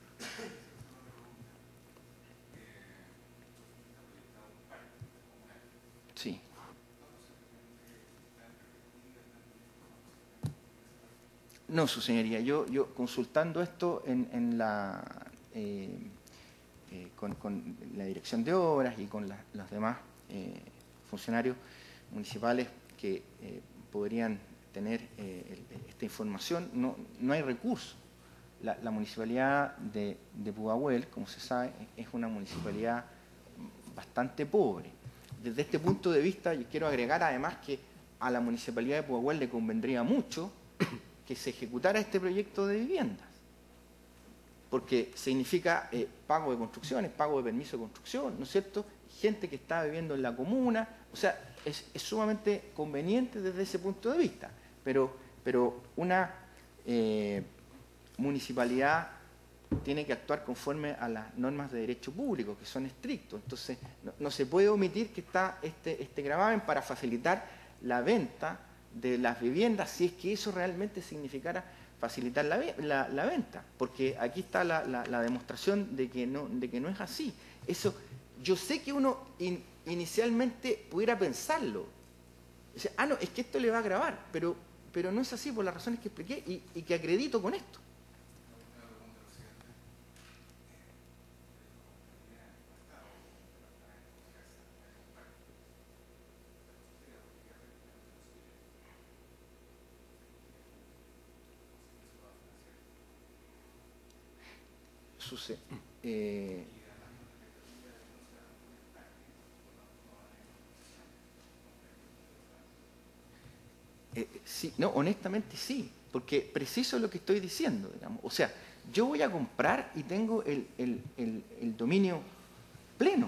Sí. No, su señoría, yo, yo consultando esto en, en la... Eh, eh, con, con la dirección de obras y con la, los demás eh, funcionarios municipales que eh, podrían tener eh, el, esta información. No, no hay recursos. La, la municipalidad de, de Pudahuel, como se sabe, es una municipalidad bastante pobre. Desde este punto de vista, yo quiero agregar además que a la municipalidad de Pudahuel le convendría mucho que se ejecutara este proyecto de viviendas, porque significa eh, pago de construcciones, pago de permiso de construcción, ¿no es cierto? Gente que está viviendo en la comuna, o sea, es, es sumamente conveniente desde ese punto de vista, pero, pero una eh, municipalidad tiene que actuar conforme a las normas de derecho público, que son estrictos. Entonces, no, no se puede omitir que está este, este gravamen para facilitar la venta de las viviendas, si es que eso realmente significara facilitar la, la, la venta, porque aquí está la, la, la demostración de que, no, de que no es así. Eso, yo sé que uno in, inicialmente pudiera pensarlo. O sea, ah, no, es que esto le va a agravar, pero, pero no es así por las razones que expliqué y, y que acredito con esto. Sucede. Eh, eh, sí, no, honestamente sí, porque preciso lo que estoy diciendo, digamos. O sea, yo voy a comprar y tengo el, el, el, el dominio pleno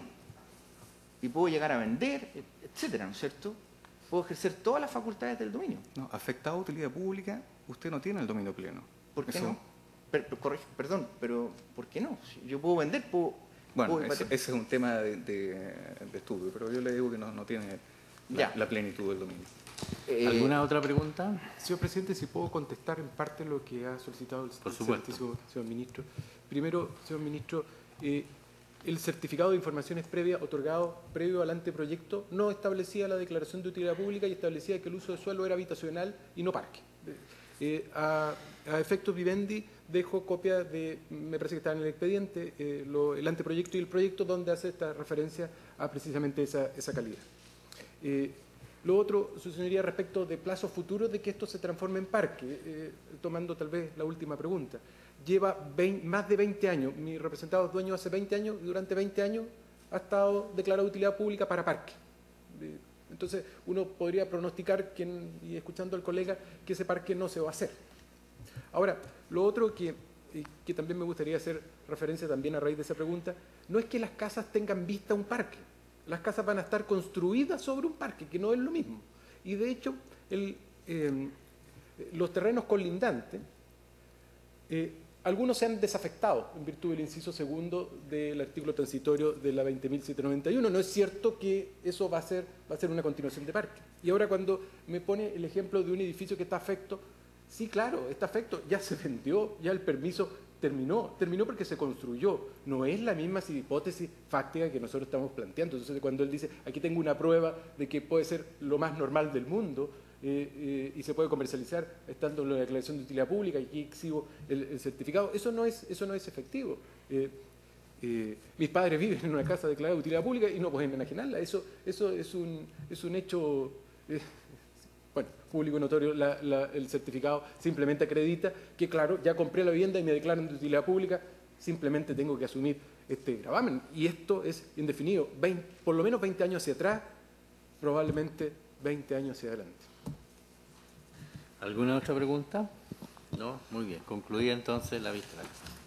y puedo llegar a vender, etcétera, ¿no es cierto? Puedo ejercer todas las facultades del dominio. No, afectado a utilidad pública, usted no tiene el dominio pleno. ¿Por qué Eso, no? Per, corre, perdón, pero ¿por qué no? Si yo puedo vender, puedo... Bueno, puedo eso, ese es un tema de, de, de estudio, pero yo le digo que no, no tiene la, la plenitud del dominio. Eh, ¿Alguna otra pregunta? Señor presidente, si puedo contestar en parte lo que ha solicitado el Por supuesto. señor, señor ministro. Primero, señor ministro, eh, el certificado de informaciones previas otorgado previo al anteproyecto no establecía la declaración de utilidad pública y establecía que el uso de suelo era habitacional y no parque. Eh, a, a efectos vivendi dejo copia de, me parece que está en el expediente, eh, lo, el anteproyecto y el proyecto donde hace esta referencia a precisamente esa, esa calidad. Eh, lo otro, su señoría, respecto de plazos futuros de que esto se transforme en parque, eh, tomando tal vez la última pregunta. Lleva veinte, más de veinte años, mi representado es dueño hace veinte años, y durante veinte años ha estado declarado de utilidad pública para parque. Eh, entonces, uno podría pronosticar, que, y escuchando al colega, que ese parque no se va a hacer. Ahora, lo otro que, que también me gustaría hacer referencia también a raíz de esa pregunta, no es que las casas tengan vista a un parque. Las casas van a estar construidas sobre un parque, que no es lo mismo. Y de hecho, el, eh, los terrenos colindantes, eh, algunos se han desafectado en virtud del inciso segundo del artículo transitorio de la veinte mil setecientos noventa y uno. No es cierto que eso va a ser, va a ser una continuación de parque. Y ahora cuando me pone el ejemplo de un edificio que está afecto, sí, claro, está afecto, ya se vendió, ya el permiso terminó, terminó porque se construyó. No es la misma hipótesis fáctica que nosotros estamos planteando. Entonces, cuando él dice, aquí tengo una prueba de que puede ser lo más normal del mundo, eh, eh, y se puede comercializar estando en la declaración de utilidad pública, y aquí exhibo el, el certificado, eso no es, eso no es efectivo. Eh, eh, mis padres viven en una casa declarada de utilidad pública y no pueden enajenarla. Eso, eso es, un, es un hecho... Eh, bueno, público notorio, la, la, el certificado simplemente acredita que, claro, ya compré la vivienda y me declaran de utilidad pública, simplemente tengo que asumir este gravamen. Y esto es indefinido, veinte, por lo menos veinte años hacia atrás, probablemente veinte años hacia adelante. ¿Alguna otra pregunta? No, muy bien. Concluida entonces la vista.